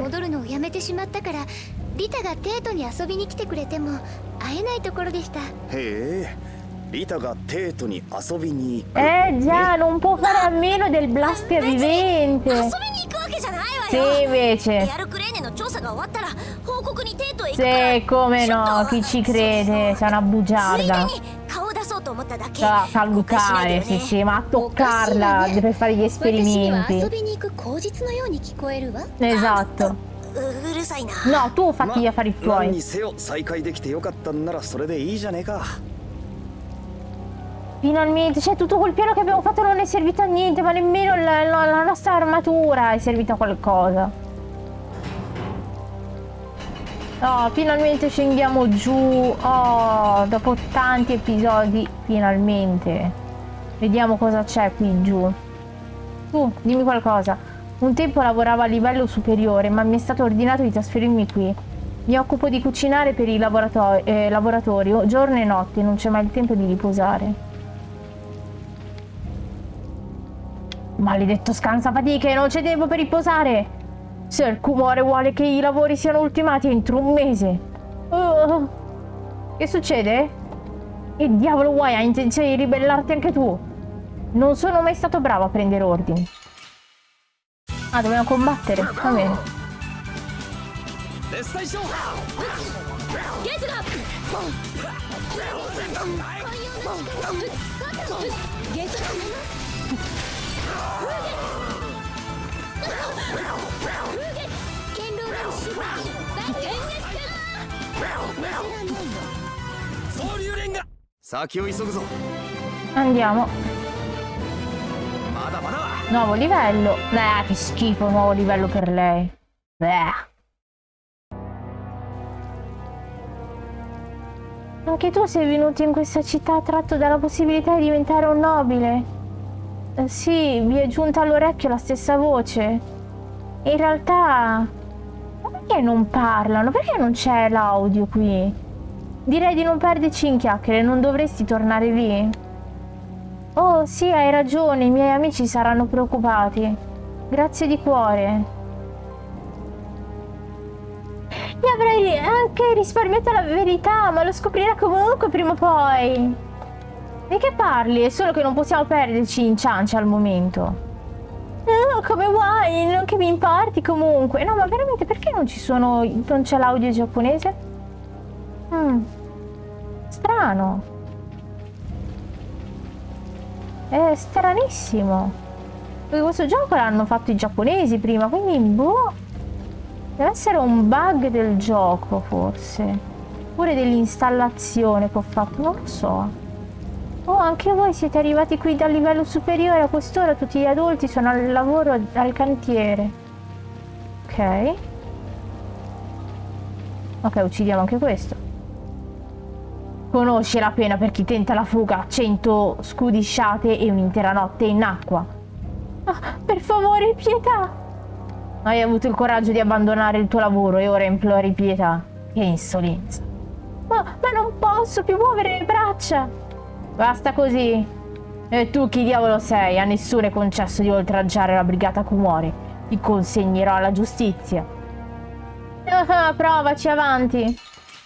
Ritaがデートに遊びに来てくれても会えないところでした。 へえ、Ritaがデートに遊びに行く。 già, non può fare a meno del blaster vivente. 遊びに行くわけじゃないわよ。 Sì, invece. エアルクレーネの調査が終わったら報告にデートへ行くから。 Sì, come no, chi ci crede, sei una bugiarda. Fa lucare, sì, ma a toccarla per fare gli esperimenti. Esatto. No, tu fatti gli affari tuoi. Finalmente, cioè tutto quel piano che abbiamo fatto non è servito a niente, ma nemmeno la nostra armatura è servita a qualcosa. Oh, finalmente scendiamo giù. Oh, dopo tanti episodi, finalmente. Vediamo cosa c'è qui giù. Tu, dimmi qualcosa. Un tempo lavoravo a livello superiore, ma mi è stato ordinato di trasferirmi qui. Mi occupo di cucinare per i lavoratori, giorno e notte, non c'è mai il tempo di riposare. Maledetto scansafatiche, non c'è tempo per riposare! Se il Kumore vuole che i lavori siano ultimati entro un mese. Che succede? Che diavolo vuoi? Hai intenzione di ribellarti anche tu? Non sono mai stato bravo a prendere ordini. Ah, dobbiamo combattere. Va bene. Andiamo. Nuovo livello. Che schifo, nuovo livello per lei. Anche tu sei venuto in questa città attratto dalla possibilità di diventare un nobile. Sì, vi è giunta all'orecchio la stessa voce. In realtà... Ma perché non parlano? Perché non c'è l'audio qui? Direi di non perderci in chiacchiere, non dovresti tornare lì. Oh, sì, hai ragione, i miei amici saranno preoccupati. Grazie di cuore. Gli avrei anche risparmiato la verità, ma lo scoprirà comunque prima o poi. Di che parli? È solo che non possiamo perderci in ciance al momento. No, come vuoi, non che mi importi comunque. No, ma veramente perché non c'è l'audio giapponese? Strano. È stranissimo. Perché questo gioco l'hanno fatto i giapponesi prima, quindi boh. Deve essere un bug del gioco, forse. Oppure dell'installazione che ho fatto, non lo so. Oh, anche voi siete arrivati qui dal livello superiore. A quest'ora tutti gli adulti sono al lavoro al cantiere. Ok. Ok, uccidiamo anche questo. Conosce la pena per chi tenta la fuga. 100 scudisciate e un'intera notte in acqua. Ah, per favore, pietà! Hai avuto il coraggio di abbandonare il tuo lavoro e ora implori pietà. Che insolenza. Ma non posso più muovere le braccia. Basta così. E tu chi diavolo sei? A nessuno è concesso di oltraggiare la brigata Kumore. Ti consegnerò alla giustizia. Provaci, avanti.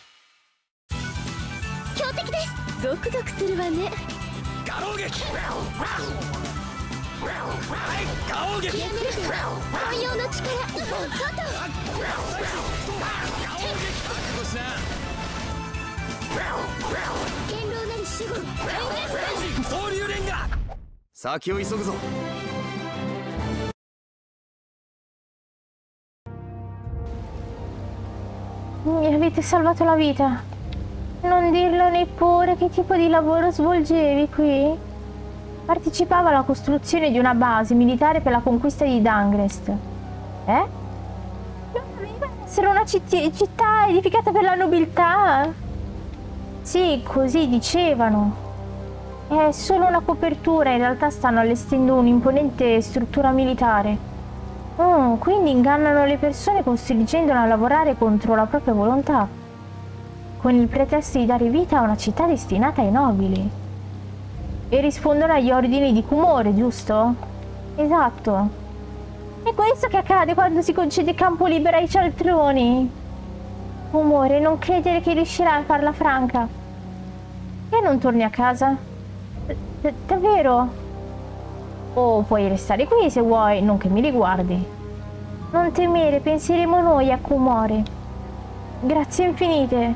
Mi avete salvato la vita. Non dirlo neppure. Che tipo di lavoro svolgevi qui? Partecipava alla costruzione di una base militare per la conquista di Dangrest. Non doveva essere una città edificata per la nobiltà? Sì, così dicevano. È solo una copertura, in realtà stanno allestendo un'imponente struttura militare. Oh, quindi ingannano le persone costringendole a lavorare contro la propria volontà, con il pretesto di dare vita a una città destinata ai nobili. E rispondono agli ordini di Kumore, giusto? Esatto. È questo che accade quando si concede campo libero ai cialtroni. Kumore, non credere che riuscirai a farla franca. E non torni a casa? Davvero? O puoi restare qui se vuoi, non che mi riguardi. Non temere, penseremo noi a Kumore. Grazie infinite.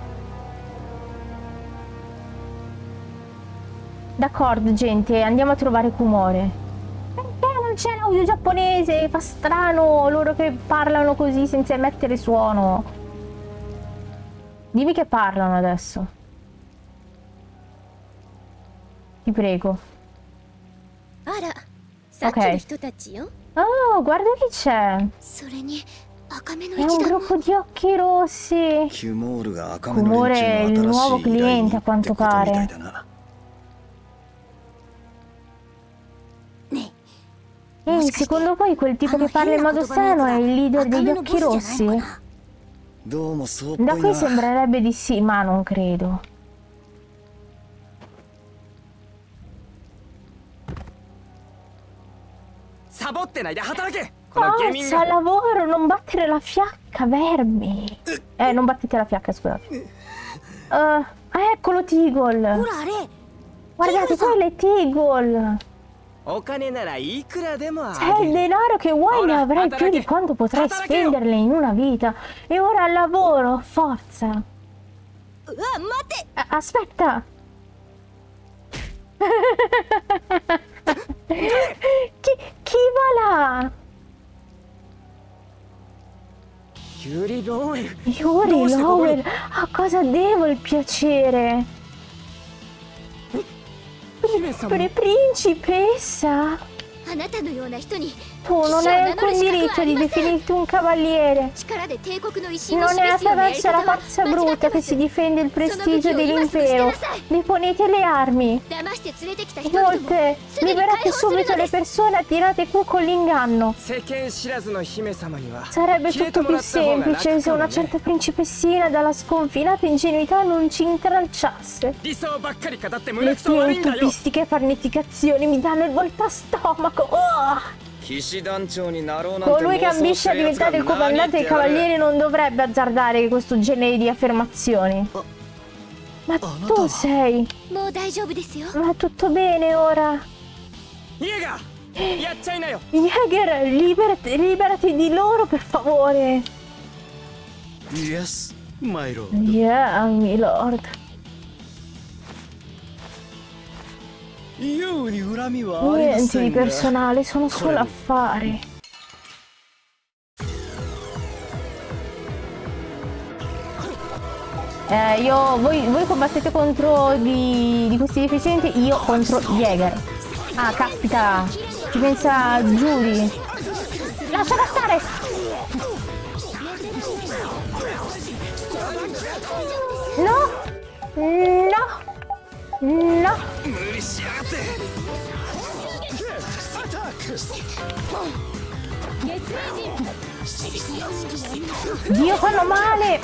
D'accordo, gente, andiamo a trovare Kumore. Perché non c'è l'audio giapponese? Fa strano loro che parlano così senza emettere suono. Dimmi che parlano adesso. Ti prego. Ok. Oh, guarda chi c'è. È un gruppo di occhi rossi. Kumore è il nuovo cliente, a quanto pare. Secondo voi quel tipo che parla in modo strano è il leader degli occhi rossi? Da qui sembrerebbe di sì, ma non credo. Forza, al lavoro, non battere la fiacca, vermi. Non battete la fiacca, scusate. Eccolo Tigol. Guardate, quello è Tigol. Se hai il denaro che vuoi ne avrai più di quanto potrai spenderle in una vita. E ora al lavoro, forza. Aspetta. chi va là? Yuri Lowell, a cosa devo il piacere? Principessa? Tu non hai alcun diritto di definirti un cavaliere. Non è attraverso la forza bruta che si difende il prestigio dell'impero. Deponete le armi. Inoltre, liberate subito le persone attirate qui con l'inganno. Sarebbe tutto più semplice se una certa principessina dalla sconfinata ingenuità non ci intralciasse. Le tue utopistiche farneticazioni mi danno il voltastomaco. Oh! Colui che ambisce a diventare il comandante dei cavalieri non dovrebbe azzardare questo genere di affermazioni. Ma tu sei... Ma tutto bene ora? Jäger, liberati di loro per favore. Yeah, my lord. Niente di personale, sono solo affari. Voi combattete contro di questi deficienti, io contro Jäger. Ah, caspita, ci pensa Judy. Lasciala stare! No! No! No! Dio, fanno male!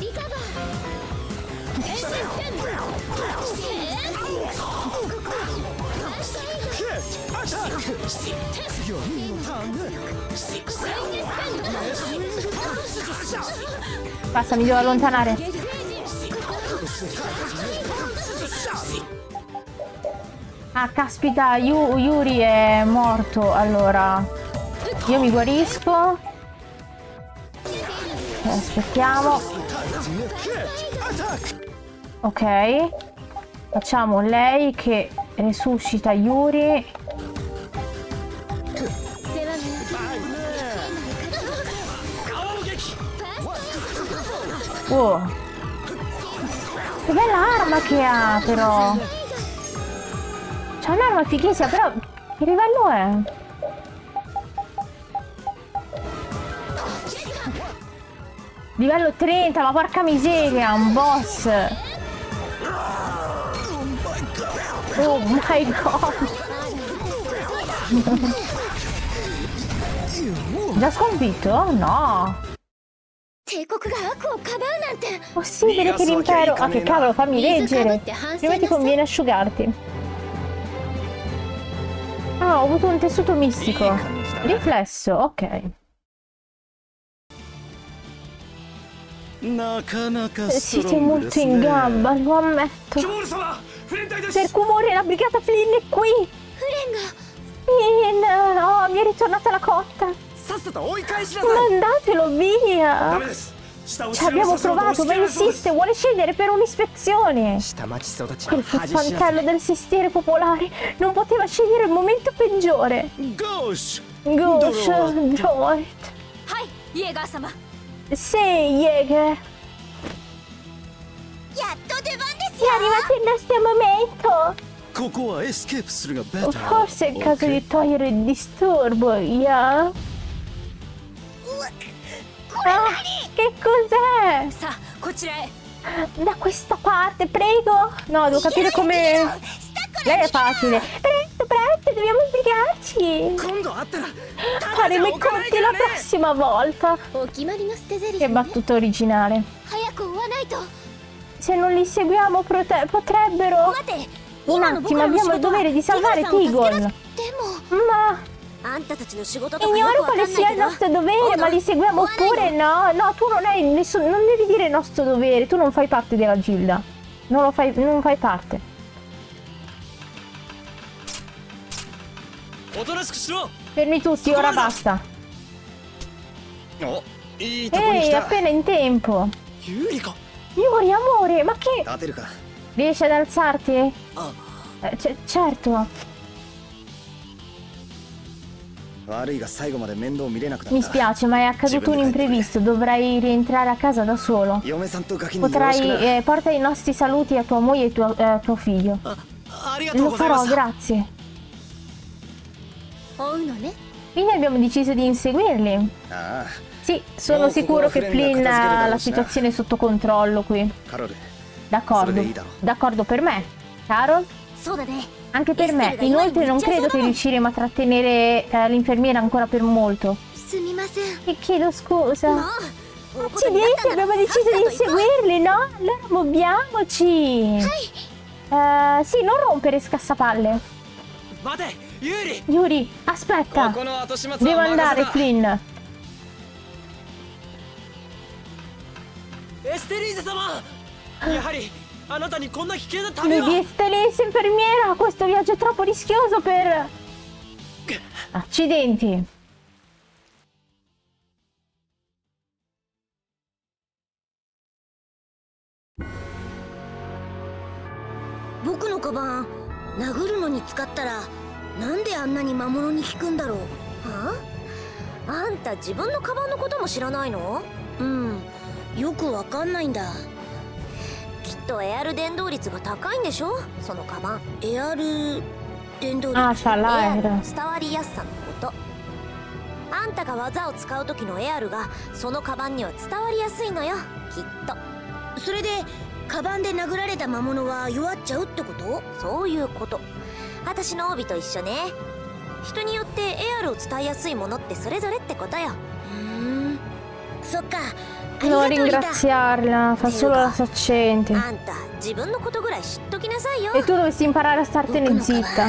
Basta, mi devo allontanare. Ah, caspita, Yuri è morto. Allora, io mi guarisco. Aspettiamo. Ok. Facciamo lei che resuscita Yuri. Oh. Che bella arma che ha, però. C'è un'arma fighissima, però che livello è? Livello 30, ma porca miseria, un boss. Oh my god. Già sconfitto? No. Possibile che l'impero... Ah, che cavolo, fammi leggere. Prima ti conviene asciugarti. Ah, ho avuto un tessuto mistico. Riflesso, ok. Siete molto in gamba, lo ammetto. Per Kumori la brigata Flynn è qui. Flynn, oh, mi è ritornata la cotta. Mandatelo via. Ci abbiamo provato, ma insiste, vuole scendere per un'ispezione. Quel fazzolettello del sestiere popolare non poteva scegliere il momento peggiore. Gosh, droid. Sì, Jäger. È arrivato il nostro momento. Forse è il caso di togliere il disturbo, yeah? Ah, che cos'è? Da questa parte, prego. No, devo capire come... Lei è facile. Presto, dobbiamo sbrigarci. Faremo i conti la prossima volta. Che battuta originale. Se non li seguiamo potrebbero... Un attimo, abbiamo il dovere di salvare Tigol. Ma... Ignoro quale sia il nostro dovere, ma li seguiamo pure. No, tu non hai nessun... Non devi dire il nostro dovere, tu non fai parte della gilda. Non fai parte. Fermi tutti, ora basta. Ehi, appena in tempo. Yuri, amore, ma che... Riesci ad alzarti? Certo. Mi spiace, ma è accaduto un imprevisto. Dovrai rientrare a casa da solo. Porta i nostri saluti a tua moglie e tuo figlio. Lo farò, grazie. Quindi abbiamo deciso di inseguirli. Sì, sono sicuro che Flynn ha la situazione sotto controllo qui. D'accordo. D'accordo per me. Carol? Anche per me. Inoltre non credo che riusciremo a trattenere l'infermiera ancora per molto. E chiedo scusa. Accidenti, abbiamo deciso di inseguirli, no? Allora muoviamoci. Sì, non rompere scassapalle. Yuri, aspetta. Devo andare, Flynn. Lady Estelise, infermiera, questo viaggio è troppo rischioso per... Accidenti. Ah, c'ha l'aereo. あんたが技を使う時のエアルがそのカバンには伝わりやすいのよ、きっと。それでカバンで殴られた魔物は弱っちゃうってこと？そういうこと。私の帯と一緒ね。人によってエアルを伝えやすいものってそれぞれってことよ。そっか。 Non ringraziarla, fa solo la saccente. E tu dovresti imparare a startene zitta.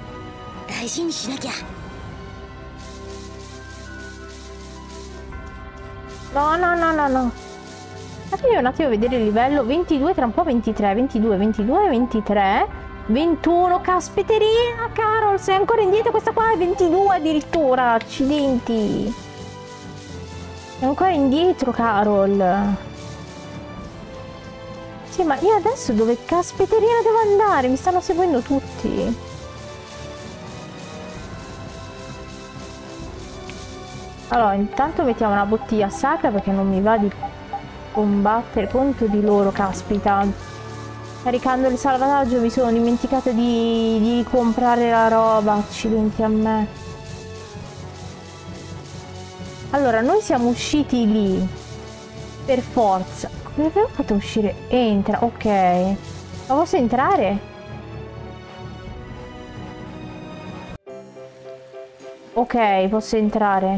No, no, no, no, no. Io un attimo a vedere il livello 22, tra un po' 23, 22, 22, 23, 21, caspiterina, Carol, sei ancora indietro, questa qua è 22 addirittura, accidenti. È ancora indietro, Carol. Sì, ma io adesso dove caspiterina devo andare? Mi stanno seguendo tutti. Allora, intanto mettiamo una bottiglia sacra perché non mi va di combattere contro di loro, caspita. Caricando il salvataggio mi sono dimenticata di comprare la roba, accidenti a me. Allora, noi siamo usciti lì per forza. Come abbiamo fatto uscire? Entra, ok. Ma posso entrare? Ok, posso entrare.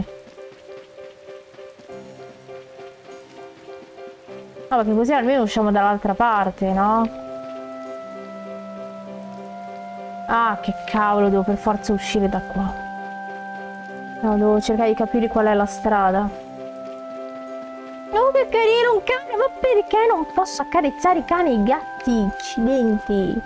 No, perché così almeno usciamo dall'altra parte, no? Ah, che cavolo, devo per forza uscire da qua. No, devo cercare di capire qual è la strada. Oh, che carino un cane! Ma perché non posso accarezzare i cani e i gatti? Accidenti!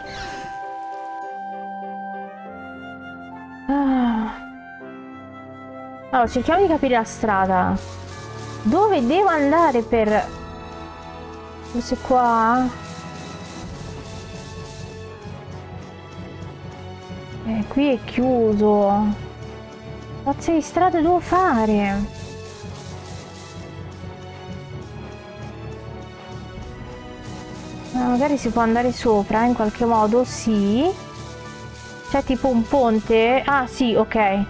Allora, cerchiamo di capire la strada. Dove devo andare per... Forse qua? Qui è chiuso. Cazzo di strada devo fare? Magari si può andare sopra in qualche modo, sì. C'è tipo un ponte. Ah sì, ok.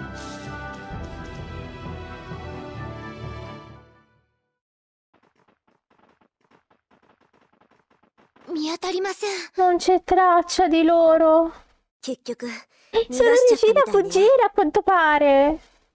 Non c'è traccia di loro. Sono riuscita a fuggire a quanto pare.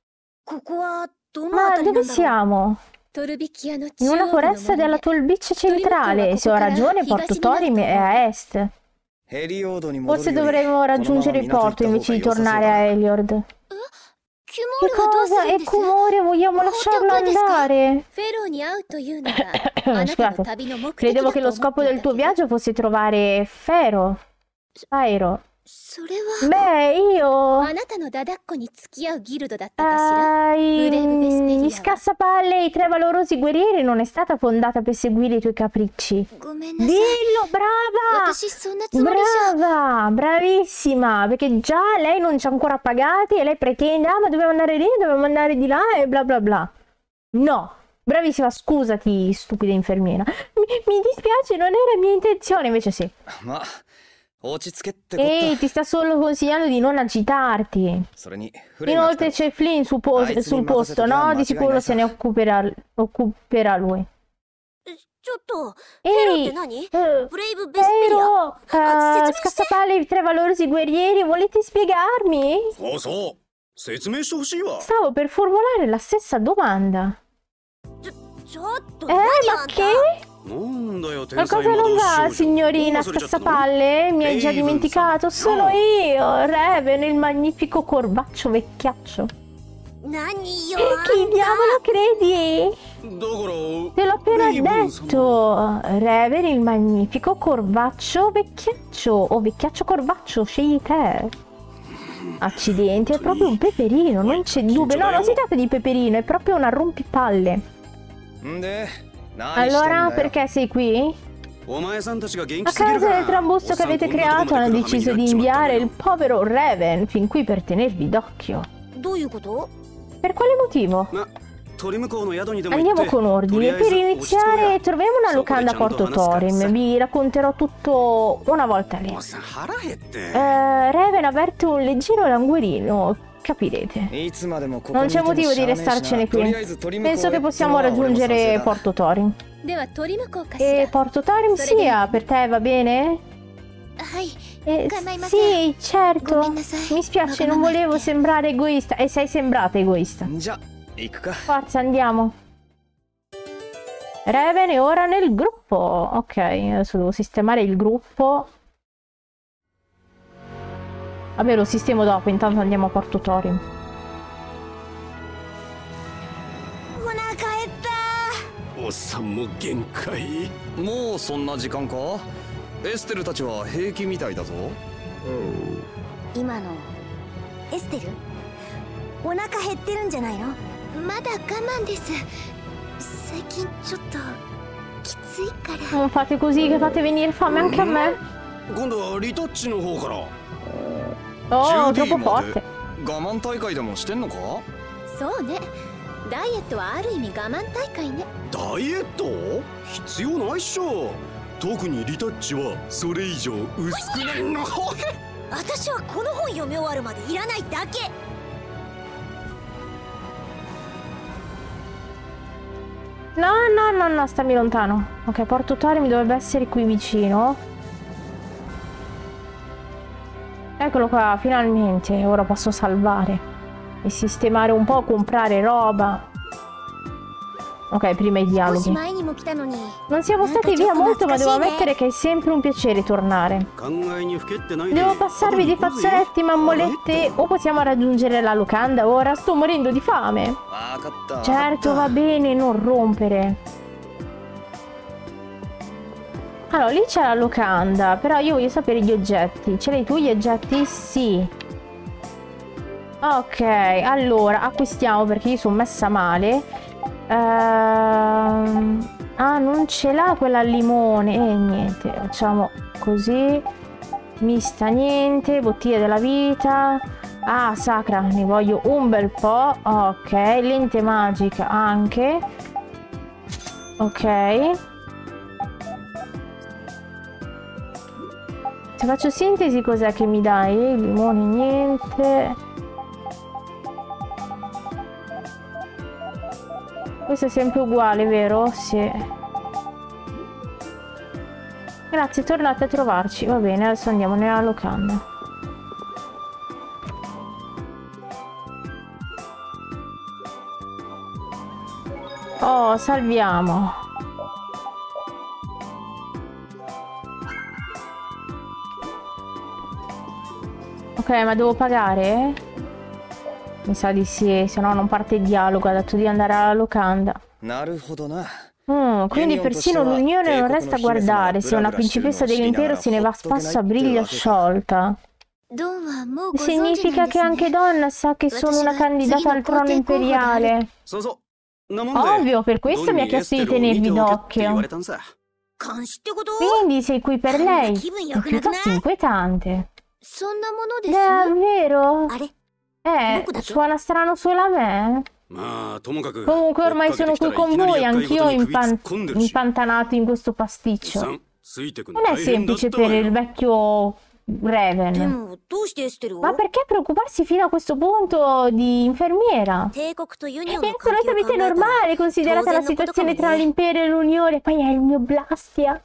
Ma dove siamo? In una foresta della Tolbiccia centrale. Se ho ragione, Porto Torim è a est. Forse dovremmo raggiungere il porto invece di tornare a Heliord. Che cosa? E Kumore vogliamo lasciarlo andare? Scusate, credevo che lo scopo del tuo viaggio fosse trovare Fero. Spyro. Beh, io... Gli scassapalle, i tre valorosi guerrieri non è stata fondata per seguire i tuoi capricci. Dillo, brava! Brava, bravissima, perché già lei non ci ha ancora pagati e lei pretende, ah, ma dobbiamo andare lì, dobbiamo andare di là e bla bla bla. No, bravissima, scusati, stupida infermiera. Mi dispiace, non era mia intenzione, invece sì. Ma... Ehi, ti sta solo consigliando di non agitarti. Inoltre c'è Flynn sul posto, no? Di sicuro se ne occuperà lui. Ehi, Fero, scassapalle, i tre valorosi guerrieri, volete spiegarmi? Stavo per formulare la stessa domanda. Ma che? Qualcosa non va, signorina scassapalle? Mi hai già dimenticato? Sono io, Raven, il magnifico corbaccio vecchiaccio. Chi diavolo credi? Te l'ho appena detto. Raven, il magnifico corbaccio vecchiaccio. O vecchiaccio corbaccio, scegli te. Accidenti, è proprio un peperino, non c'è dubbio. No, non si tratta di peperino, è proprio una rompipalle. Allora, perché sei qui? A causa del trambusto che avete creato, hanno deciso di inviare il povero Raven fin qui per tenervi d'occhio. Per quale motivo? Andiamo con ordine. Per iniziare, troviamo una locanda a Porto Thorim. Vi racconterò tutto una volta lì. Raven ha avvertito un leggero languorino. Capirete. Non c'è motivo di restarcene qui. Penso che possiamo raggiungere Porto Thorim. E Porto Thorim sia, per te va bene? Sì, certo. Mi spiace, non volevo sembrare egoista. E sei sembrata egoista. Forza, andiamo. Raven è ora nel gruppo. Ok, adesso devo sistemare il gruppo. Vabbè, lo sistemo dopo, intanto andiamo a Porto Thorim. Non fate così che fate venire fame anche a me. Oh, troppo forte. No, stammi lontano. Ok, Porto Thorim dovrebbe essere qui vicino. Eccolo qua, finalmente. Ora posso salvare e sistemare un po', comprare roba. Ok, prima i dialoghi. Non siamo stati via molto, ma devo ammettere che è sempre un piacere tornare. Devo passarvi dei fazzoletti, mammolette, o possiamo raggiungere la locanda ora? Sto morendo di fame. Certo, va bene, non rompere. Allora, lì c'è la locanda, però io voglio sapere gli oggetti. Ce l'hai tu gli oggetti? Sì. Ok, allora, acquistiamo perché io sono messa male. Ah, non ce l'ha quella al limone. Niente, facciamo così. Mista niente, bottiglia della vita. Ah, sacra, ne voglio un bel po'. Ok, lente magica anche. Ok. Se faccio sintesi, cos'è che mi dai? Limone, niente. Questo è sempre uguale, vero? Sì. Grazie, tornate a trovarci. Va bene, adesso andiamo nella locanda. Oh, salviamo. Ok, ma devo pagare? Mi sa di sì, se no non parte il dialogo, ha detto di andare alla locanda. Quindi persino l'Unione non resta a guardare se una principessa dell'impero se ne va a spasso a briglia sciolta. Significa che anche Donna sa che sono una candidata al trono imperiale. Ovvio, per questo mi ha chiesto di tenervi d'occhio. Quindi sei qui per lei. È piuttosto inquietante. Davvero? Suona strano solo a me? Comunque ormai sono qui con voi, anch'io impantanato in questo pasticcio. Non è semplice per il vecchio Raven. Ma perché preoccuparsi fino a questo punto di infermiera? È assolutamente normale, considerata la situazione tra l'impero e l'Unione. Poi è il mio Blastia.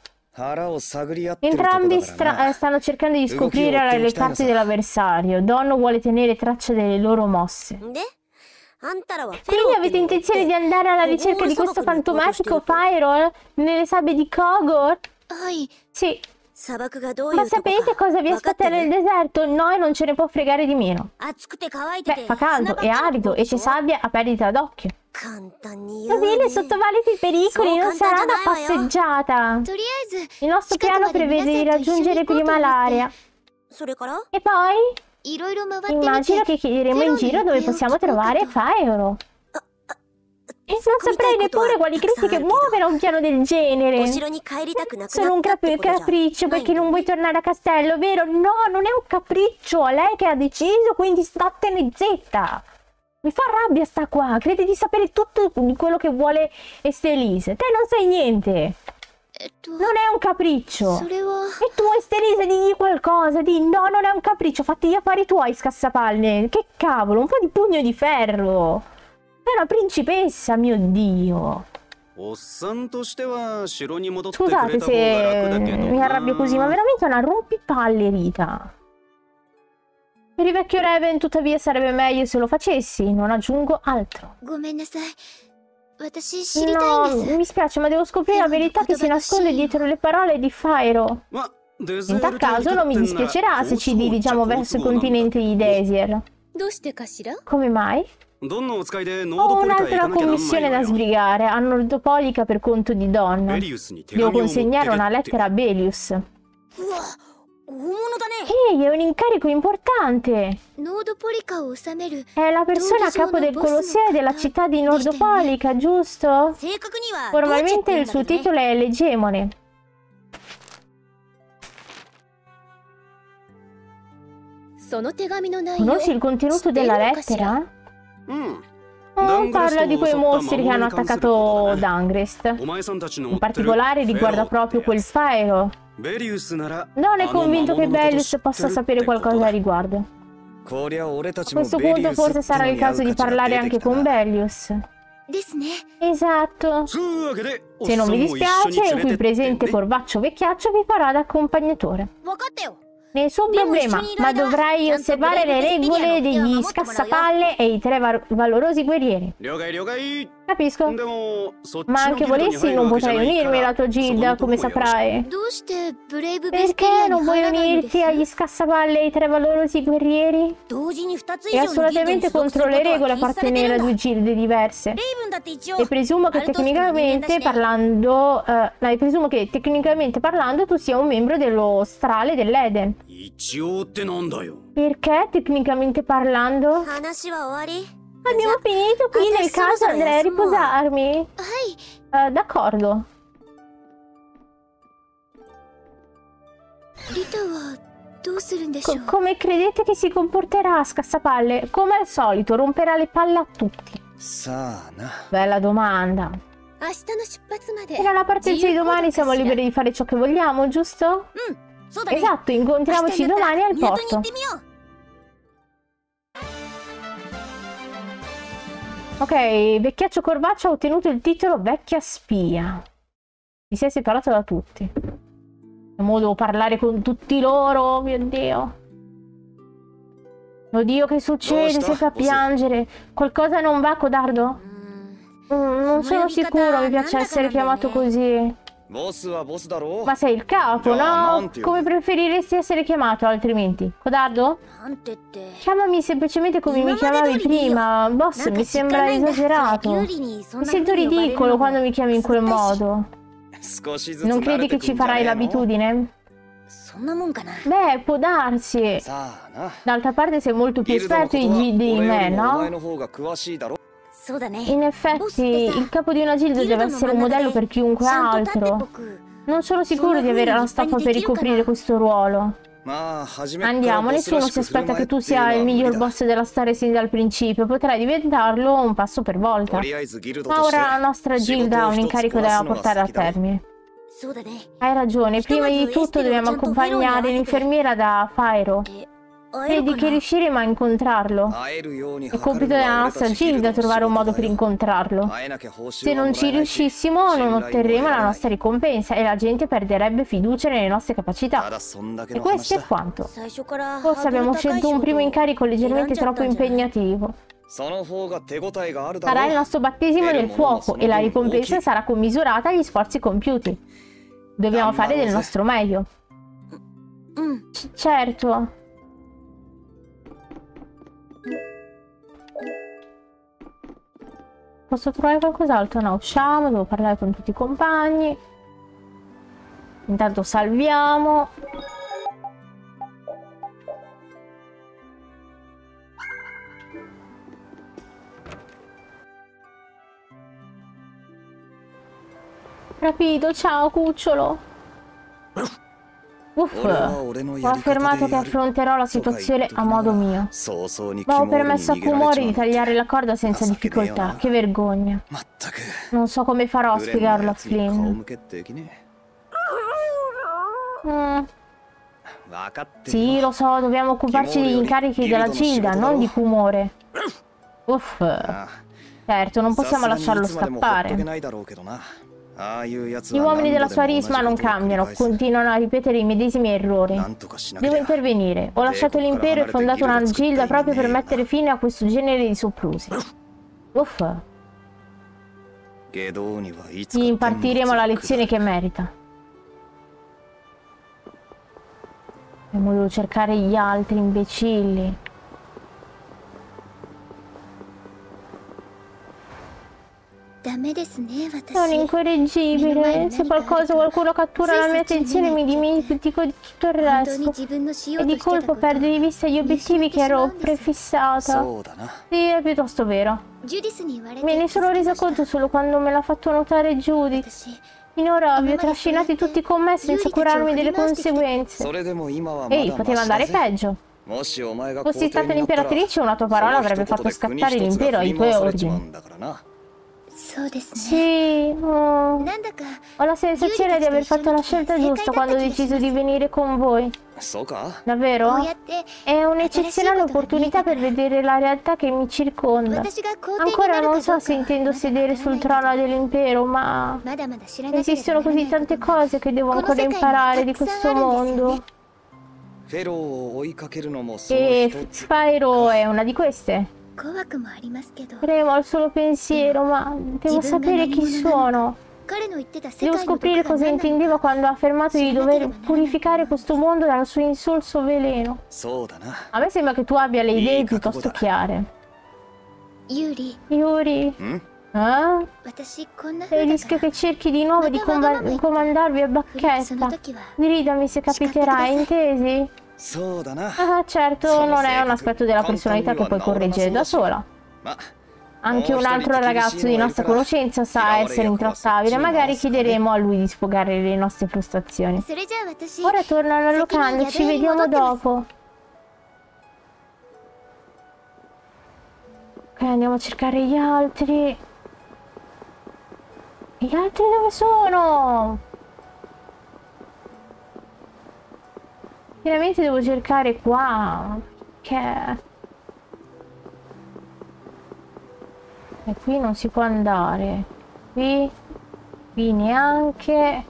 Entrambi stanno cercando di scoprire le carte dell'avversario. Donno vuole tenere traccia delle loro mosse. Quindi avete intenzione di andare alla ricerca di questo fantomatico Firewall nelle sabbie di Kogor? Sì. Ma sapete cosa vi aspetta nel deserto? Noi non ce ne può fregare di meno. Beh, fa caldo, è arido e c'è sabbia a perdita d'occhio. Così le sottovaluti i pericoli, non sarà una passeggiata. Il nostro piano prevede di raggiungere prima l'area. E poi? Immagino che chiederemo in giro dove possiamo trovare Faero. E non saprei neppure quali critiche muovere a un piano del genere. Sono un capriccio perché non vuoi tornare a castello, vero? No, non è un capriccio, è lei che ha deciso, quindi statene zitta. Mi fa rabbia sta qua, crede di sapere tutto di quello che vuole Estelise. Te non sai niente. Non è un capriccio. E tu, Estelise, digli qualcosa, di no, non è un capriccio, fatti gli affari tuoi, scassapalle. Che cavolo, un po' di pugno di ferro. È una principessa, mio Dio. Scusate se mi arrabbio così, ma veramente è una rompipalle, Rita. Per il vecchio Raven, tuttavia, sarebbe meglio se lo facessi, non aggiungo altro. No, mi spiace, ma devo scoprire la verità che si nasconde dietro le parole di Faero. In tal caso non mi dispiacerà se ci dirigiamo verso il continente di Desier. Come mai? Ho un'altra commissione da sbrigare a Nordopolica per conto di Donna. Devo consegnare una lettera a Belius. Ehi, è un incarico importante! È la persona a capo del Colosseo della città di Nordopolica, giusto? Formalmente il suo titolo è Legemone. Conosci il contenuto della lettera? Parla di quei mostri che hanno attaccato Dangrest. In particolare riguarda proprio quel Faero. Non è convinto che Belius possa sapere qualcosa a riguardo. A questo punto forse sarà il caso di parlare anche con Belius. Esatto. Se non vi dispiace, il qui presente Corvaccio Vecchiaccio vi farà da accompagnatore. Nessun problema, ma dovrai osservare le regole degli scassapalle e i tre valorosi guerrieri. Capisco. Ma anche volessi non potrei unirmi alla tua gilda, come saprai. Perché non vuoi unirti agli scassapalle e ai tre valorosi guerrieri? È assolutamente contro le regole appartenere a due gilde diverse. E presumo che tecnicamente parlando tu sia un membro dello strale dell'Eden. Perché tecnicamente parlando? Abbiamo finito qui, nel caso andrei a riposarmi. D'accordo. Come credete che si comporterà, scassapalle? Come al solito, romperà le palle a tutti. Bella domanda. Fino alla partenza di domani siamo liberi di fare ciò che vogliamo, giusto? Esatto, incontriamoci domani al porto. Ok, Vecchiaccio Corvaccio ha ottenuto il titolo Vecchia Spia. Ti sei separato da tutti. Mo devo parlare con tutti loro, mio Dio. Oddio, che succede? Si fa piangere. Qualcosa non va, Codardo? Non sono sicuro, mi piace essere chiamato così. Ma sei il capo, no? Come preferiresti essere chiamato altrimenti? Codardo? Chiamami semplicemente come mi chiamavi prima. Boss, mi sembra esagerato. Mi sento ridicolo quando mi chiami in quel modo. Non credi che ci farai l'abitudine? Beh, può darsi. D'altra parte sei molto più esperto di me, no? In effetti, il capo di una gilda deve essere un modello per chiunque altro. Non sono sicuro di avere la staffa per ricoprire questo ruolo. Andiamo, nessuno si aspetta che tu sia il miglior boss della storia sin dal principio. Potrai diventarlo un passo per volta. Ma ora la nostra gilda ha un incarico da portare a termine. Hai ragione, prima di tutto dobbiamo accompagnare l'infermiera da Fairo. Credi che riusciremo a incontrarlo? È compito della nostra gilda trovare un modo per incontrarlo. Se non ci riuscissimo, non otterremo la nostra ricompensa e la gente perderebbe fiducia nelle nostre capacità. E questo è quanto. Forse abbiamo scelto un primo incarico leggermente troppo impegnativo. Sarà il nostro battesimo nel fuoco e la ricompensa sarà commisurata agli sforzi compiuti. Dobbiamo fare del nostro meglio. Certo. Posso trovare qualcos'altro? No, usciamo, devo parlare con tutti i compagni. Intanto salviamo. Rapito, ciao cucciolo. Uff, ho affermato che affronterò la situazione a modo mio. Ma ho permesso a Kumori di tagliare la corda senza difficoltà. Che vergogna. Non so come farò a spiegarlo a Flynn. Sì, lo so, dobbiamo occuparci degli incarichi della gilda, non di Kumore. Uff. Certo, non possiamo lasciarlo scappare. Gli uomini della sua Risma non cambiano, continuano a ripetere i medesimi errori. Devo intervenire. Ho lasciato l'impero e fondato una gilda proprio per mettere fine a questo genere di soprusi. Uff. Gli impartiremo la lezione che merita. Devo cercare gli altri imbecilli. Sono incorreggibile. Se qualcuno cattura la mia attenzione mi dimentico di tutto il resto. E di colpo perdo di vista gli obiettivi che ero prefissata. Sì, è piuttosto vero. Me ne sono resa conto solo quando me l'ha fatto notare Judith. Finora vi ho trascinati tutti con me senza curarmi delle conseguenze. Ehi, poteva andare peggio. Fossi stata l'imperatrice, una tua parola avrebbe fatto scattare l'impero ai tuoi ordini. Sì, ho la sensazione di aver fatto la scelta giusta quando ho deciso di venire con voi. Davvero? È un'eccezionale opportunità per vedere la realtà che mi circonda. Ancora non so se intendo sedere sul trono dell'impero, ma esistono così tante cose che devo ancora imparare di questo mondo. E Spyro è una di queste. Tremo al solo pensiero, ma devo sapere chi sono. Devo scoprire cosa intendeva quando ha affermato di dover purificare questo mondo dal suo insolso veleno. A me sembra che tu abbia le idee piuttosto chiare. Yuri? Eh? C'è il rischio che cerchi di nuovo di comandarvi a bacchetta. Gridami se capiterà, intesi? Ah, certo, non è un aspetto della personalità che puoi correggere da sola. Anche un altro ragazzo di nostra conoscenza sa essere intrattabile. Magari chiederemo a lui di sfogare le nostre frustrazioni. Ora torno alla locanda, ci vediamo dopo. Ok, andiamo a cercare gli altri. Gli altri dove sono? Chiaramente devo cercare qua. Che... E qui non si può andare. Qui neanche.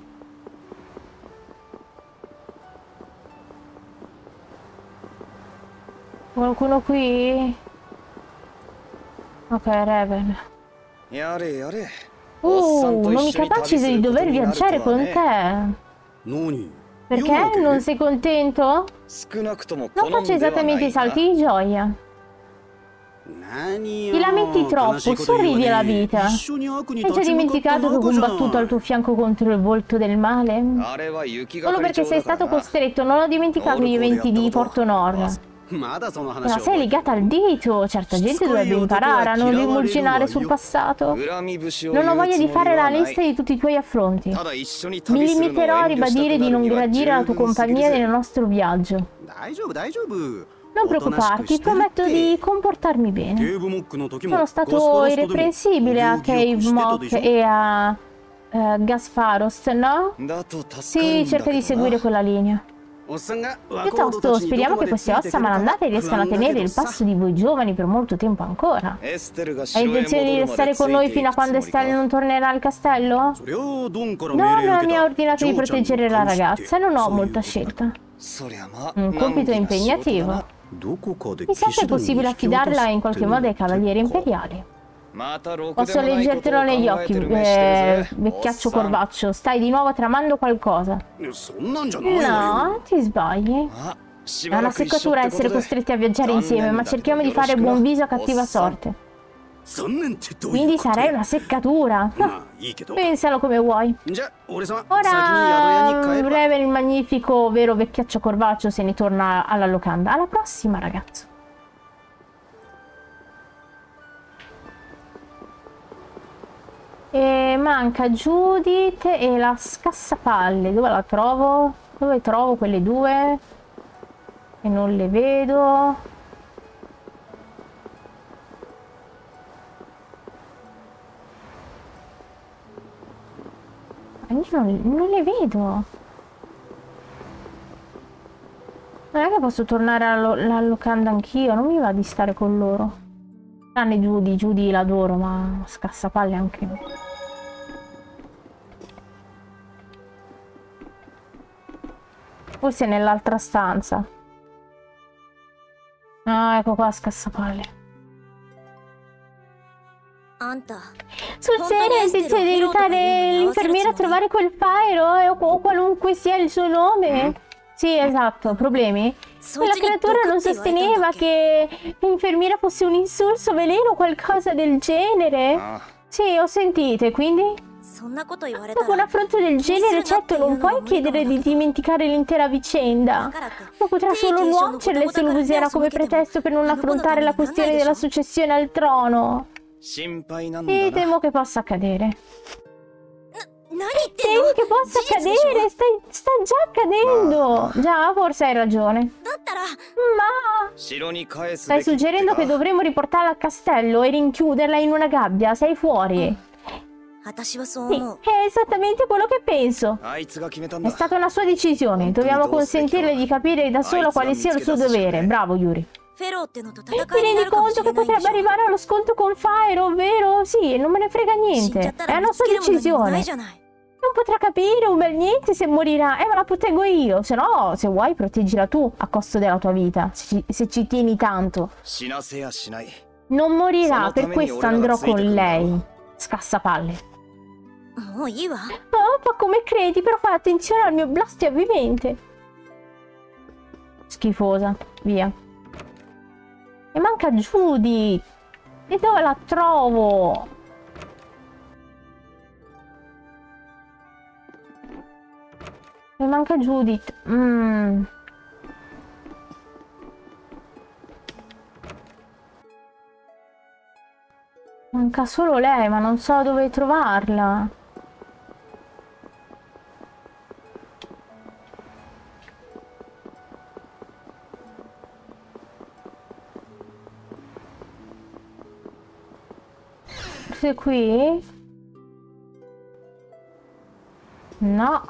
Qualcuno qui? Ok, Raven. non mi capacito di dover viaggiare con te. Perché? Non sei contento? Non faccio esattamente i salti di gioia. Ti lamenti troppo, sorridi alla vita. Hai già dimenticato che ho combattuto al tuo fianco contro il volto del male? Solo perché sei stato costretto, non ho dimenticato gli eventi di Porto Nord. Ma sei legata al dito, certa gente dovrebbe imparare a non rimurginare sul passato. Non ho voglia di fare la lista di tutti i tuoi affronti. Mi limiterò a ribadire di non gradire la tua compagnia nel nostro viaggio. Non preoccuparti, prometto di comportarmi bene. Sono stato irreprensibile a Cave Mock e a Gasfaros, no? Sì, cerca di seguire quella linea. Piuttosto, speriamo che queste ossa malandate riescano a tenere il passo di voi giovani per molto tempo ancora. Hai intenzione di restare con noi fino a quando Estelle non tornerà al castello? Nonna mi ha ordinato di proteggere la ragazza e non ho molta scelta. Un compito impegnativo. Mi sa che è possibile affidarla in qualche modo ai cavalieri imperiali. Posso leggertelo negli occhi, vecchiaccio corvaccio. Stai di nuovo tramando qualcosa. No, ti sbagli. È una seccatura essere costretti a viaggiare insieme, ma cerchiamo di fare buon viso a cattiva sorte. Quindi sarei una seccatura. Pensalo come vuoi. Ora Raven il magnifico, vero vecchiaccio corvaccio, se ne torna alla locanda. Alla prossima, ragazzo. E manca Judith e la scassapalle. Dove la trovo? Dove trovo quelle due? E non le vedo. Io non le vedo. Non è che posso tornare alla locanda anch'io. Non mi va di stare con loro. Tranne Judy l'adoro, ma scassapalle anche no. Forse nell'altra stanza. Ah, ecco qua scassapalle. Sul serio hai intenzione di aiutare l'infermiera a trovare quel Pyro o qualunque sia il suo nome? Sì, esatto. Problemi? Quella creatura non sosteneva che l'infermiera fosse un insulso, veleno o qualcosa del genere? Sì, ho sentito, quindi? Dopo un affronto del genere, certo, non puoi chiedere di dimenticare l'intera vicenda. Ma potrà solo nuocerle se lo userà come pretesto per non affrontare la questione della successione al trono. Sì, temo che possa accadere. Temi che possa accadere? Sta già accadendo. Già, forse hai ragione. Ma stai suggerendo che dovremmo riportarla al castello e rinchiuderla in una gabbia? Sei fuori. Sì, è esattamente quello che penso. È stata una sua decisione. Dobbiamo consentirle di capire da sola quale sia il suo dovere. Bravo, Yuri. Ti rendi conto che potrebbe arrivare allo scontro con Fyro, vero? Sì, non me ne frega niente. È una sua decisione. Non potrà capire un bel niente se morirà. Ma la proteggo io. Se no, se vuoi, proteggila tu a costo della tua vita. Se ci tieni tanto. Non morirà, per questo andrò con lei. Scassapalle. Oh, ma come credi? Però fai attenzione al mio blastio vivente. Schifosa. Via. E manca Judith. E dove la trovo? E manca Judith. Manca solo lei, ma non so dove trovarla. Forse qui? No.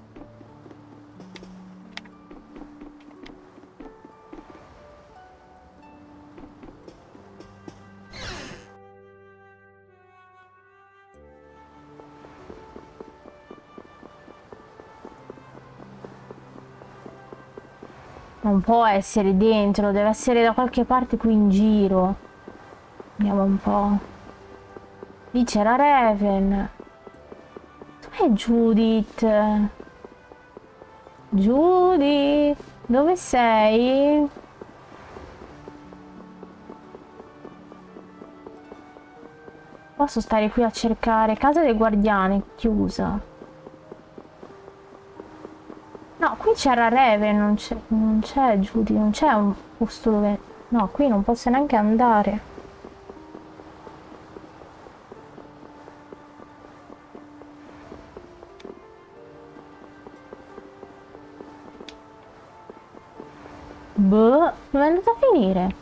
Non può essere dentro, deve essere da qualche parte qui in giro. Vediamo un po'. Lì c'era Raven. Dov'è Judith? Judith, dove sei? Posso stare qui a cercare casa dei guardiani chiusa. No, qui c'era Raven, non c'è Judith, non c'è un posto dove... No, qui non posso neanche andare. Boh, dove è andata a finire?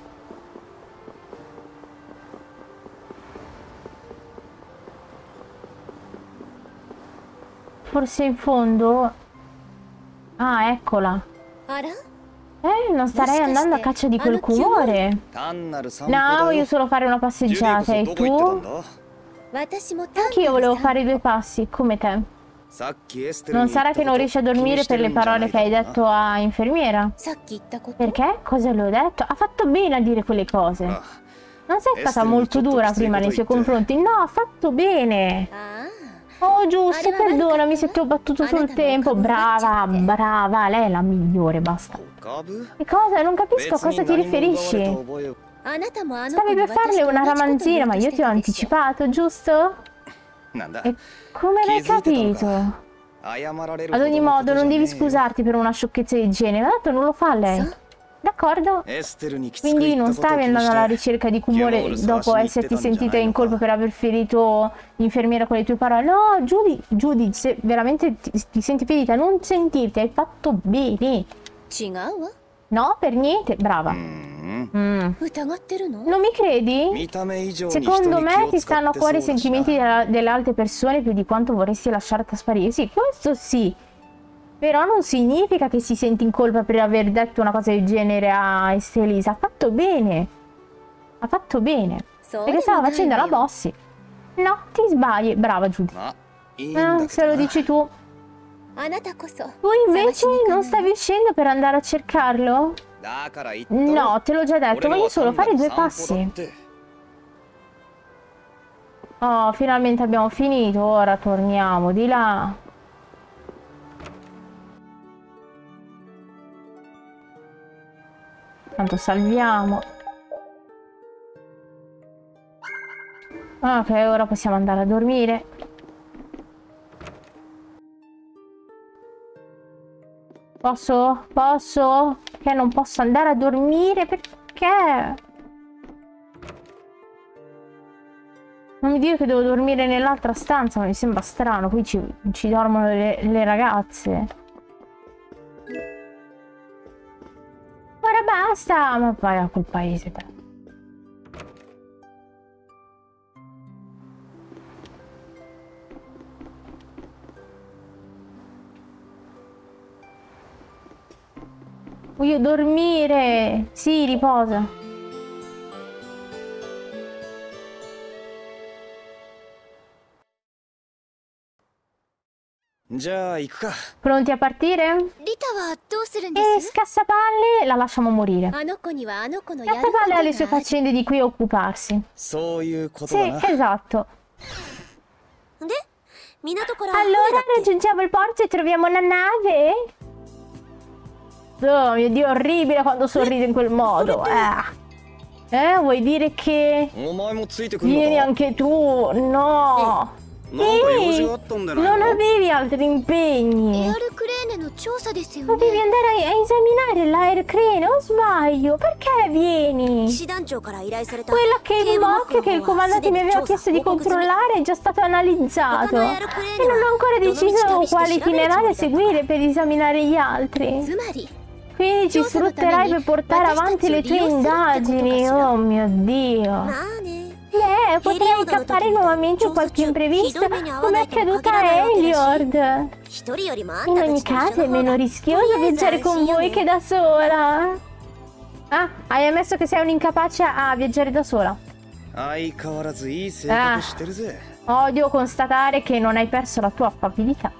Forse in fondo? Ah, eccola. Non starei andando a caccia di quel kumore. No, voglio solo fare una passeggiata. E tu? Anch'io volevo fare 2 passi, come te. Non sarà che non riesci a dormire per le parole che hai detto a infermiera? Perché? Cosa le ho detto? Ha fatto bene a dire quelle cose. Non sei stata molto dura prima nei suoi confronti? No, ha fatto bene. Oh, giusto, perdonami se ti ho battuto sul tempo. Brava, brava, lei è la migliore, basta. Che cosa? Non capisco a cosa ti riferisci. Stavi per farle una ramanzina, ma io ti ho anticipato, giusto? E come l'hai capito? Ad ogni modo, non devi scusarti per una sciocchezza del genere. Tanto non lo fa lei. D'accordo? Quindi non stavi andando alla ricerca di kumore dopo esserti sentita in colpa per aver ferito l'infermiera con le tue parole. No, Judy, se veramente ti senti ferita, non sentirti, hai fatto bene. No, per niente, brava. Non mi credi? Secondo me ti stanno a cuore i sentimenti delle altre persone più di quanto vorresti lasciar trasparire. Sì, questo sì. Però non significa che si senti in colpa per aver detto una cosa del genere a Estelisa. Ha fatto bene. Ha fatto bene. Perché stava facendo la bossy. No, ti sbagli. Brava Judy. Se lo dici tu. Tu invece non stavi uscendo per andare a cercarlo? No, te l'ho già detto. Voglio solo fare 2 passi. Oh, finalmente abbiamo finito. Ora torniamo di là. Tanto salviamo. Ok, ora possiamo andare a dormire. Posso? Posso? Che non posso andare a dormire? Perché? Non mi dire che devo dormire nell'altra stanza, ma mi sembra strano. Qui ci dormono le ragazze. Ora basta! Ma vai a quel paese, te. Voglio dormire! Sì, riposa. Pronti a partire? E Scassapalle la lasciamo morire. Scassapalle ha le sue faccende di cui occuparsi. Sì, esatto. Allora raggiungiamo il porto e troviamo una nave? Oh mio Dio, è orribile quando sorride in quel modo. Vuoi dire che... Vieni anche tu? No. Non avevi altri impegni. Dovevi andare a esaminare l'Air Crane, o sbaglio? Perché vieni? Quello che il comandante mi aveva chiesto di controllare è già stato analizzato e non ho ancora deciso quale itinerario seguire per esaminare gli altri. Quindi ci sfrutterai per portare avanti le tue indagini. Oh mio Dio. Potrei incappare nuovamente in qualche imprevisto come è accaduto a Eliord. In ogni caso è meno rischioso viaggiare con voi che da sola. Ah, hai ammesso che sei un'incapace a viaggiare da sola. Odio constatare che non hai perso la tua affabilità.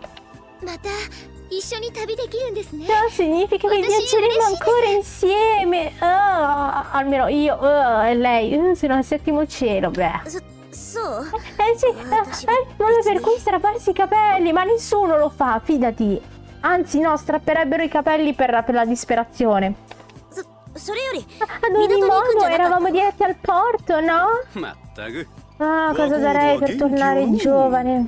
Ciò significa che viaggeremo ancora insieme. Almeno io e lei. Sono al 7° cielo. Beh. sì, proprio per cui strapparsi i capelli, ma nessuno lo fa, fidati. Anzi no, strapperebbero i capelli per la disperazione. Ad ogni modo eravamo diretti al porto, no? Ah, cosa darei per tornare giovane?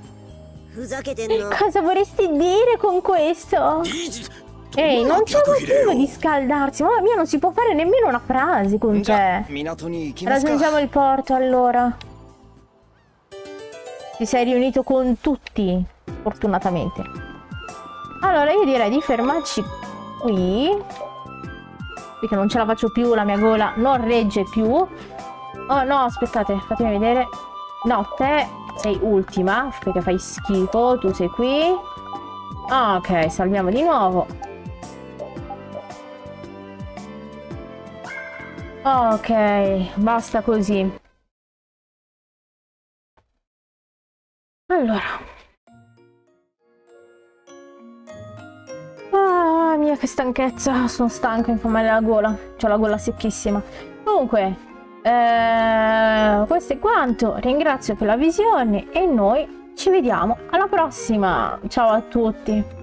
Cosa vorresti dire con questo? Ehi, non c'è motivo di scaldarsi. Mamma mia, non si può fare nemmeno una frase con te. Raggiungiamo il porto, allora. Ti sei riunito con tutti, fortunatamente. Allora, io direi di fermarci qui. Perché non ce la faccio più, la mia gola non regge più. Oh, no, aspettate, fatemi vedere. No, te sei ultima, perché fai schifo. Tu sei qui. Ok, salviamo di nuovo. Ok, basta così. Allora. Ah, mia, che stanchezza. Sono stanca, infame la gola. C'ho la gola secchissima. Comunque, questo è quanto. Ringrazio per la visione e noi ci vediamo alla prossima. Ciao a tutti.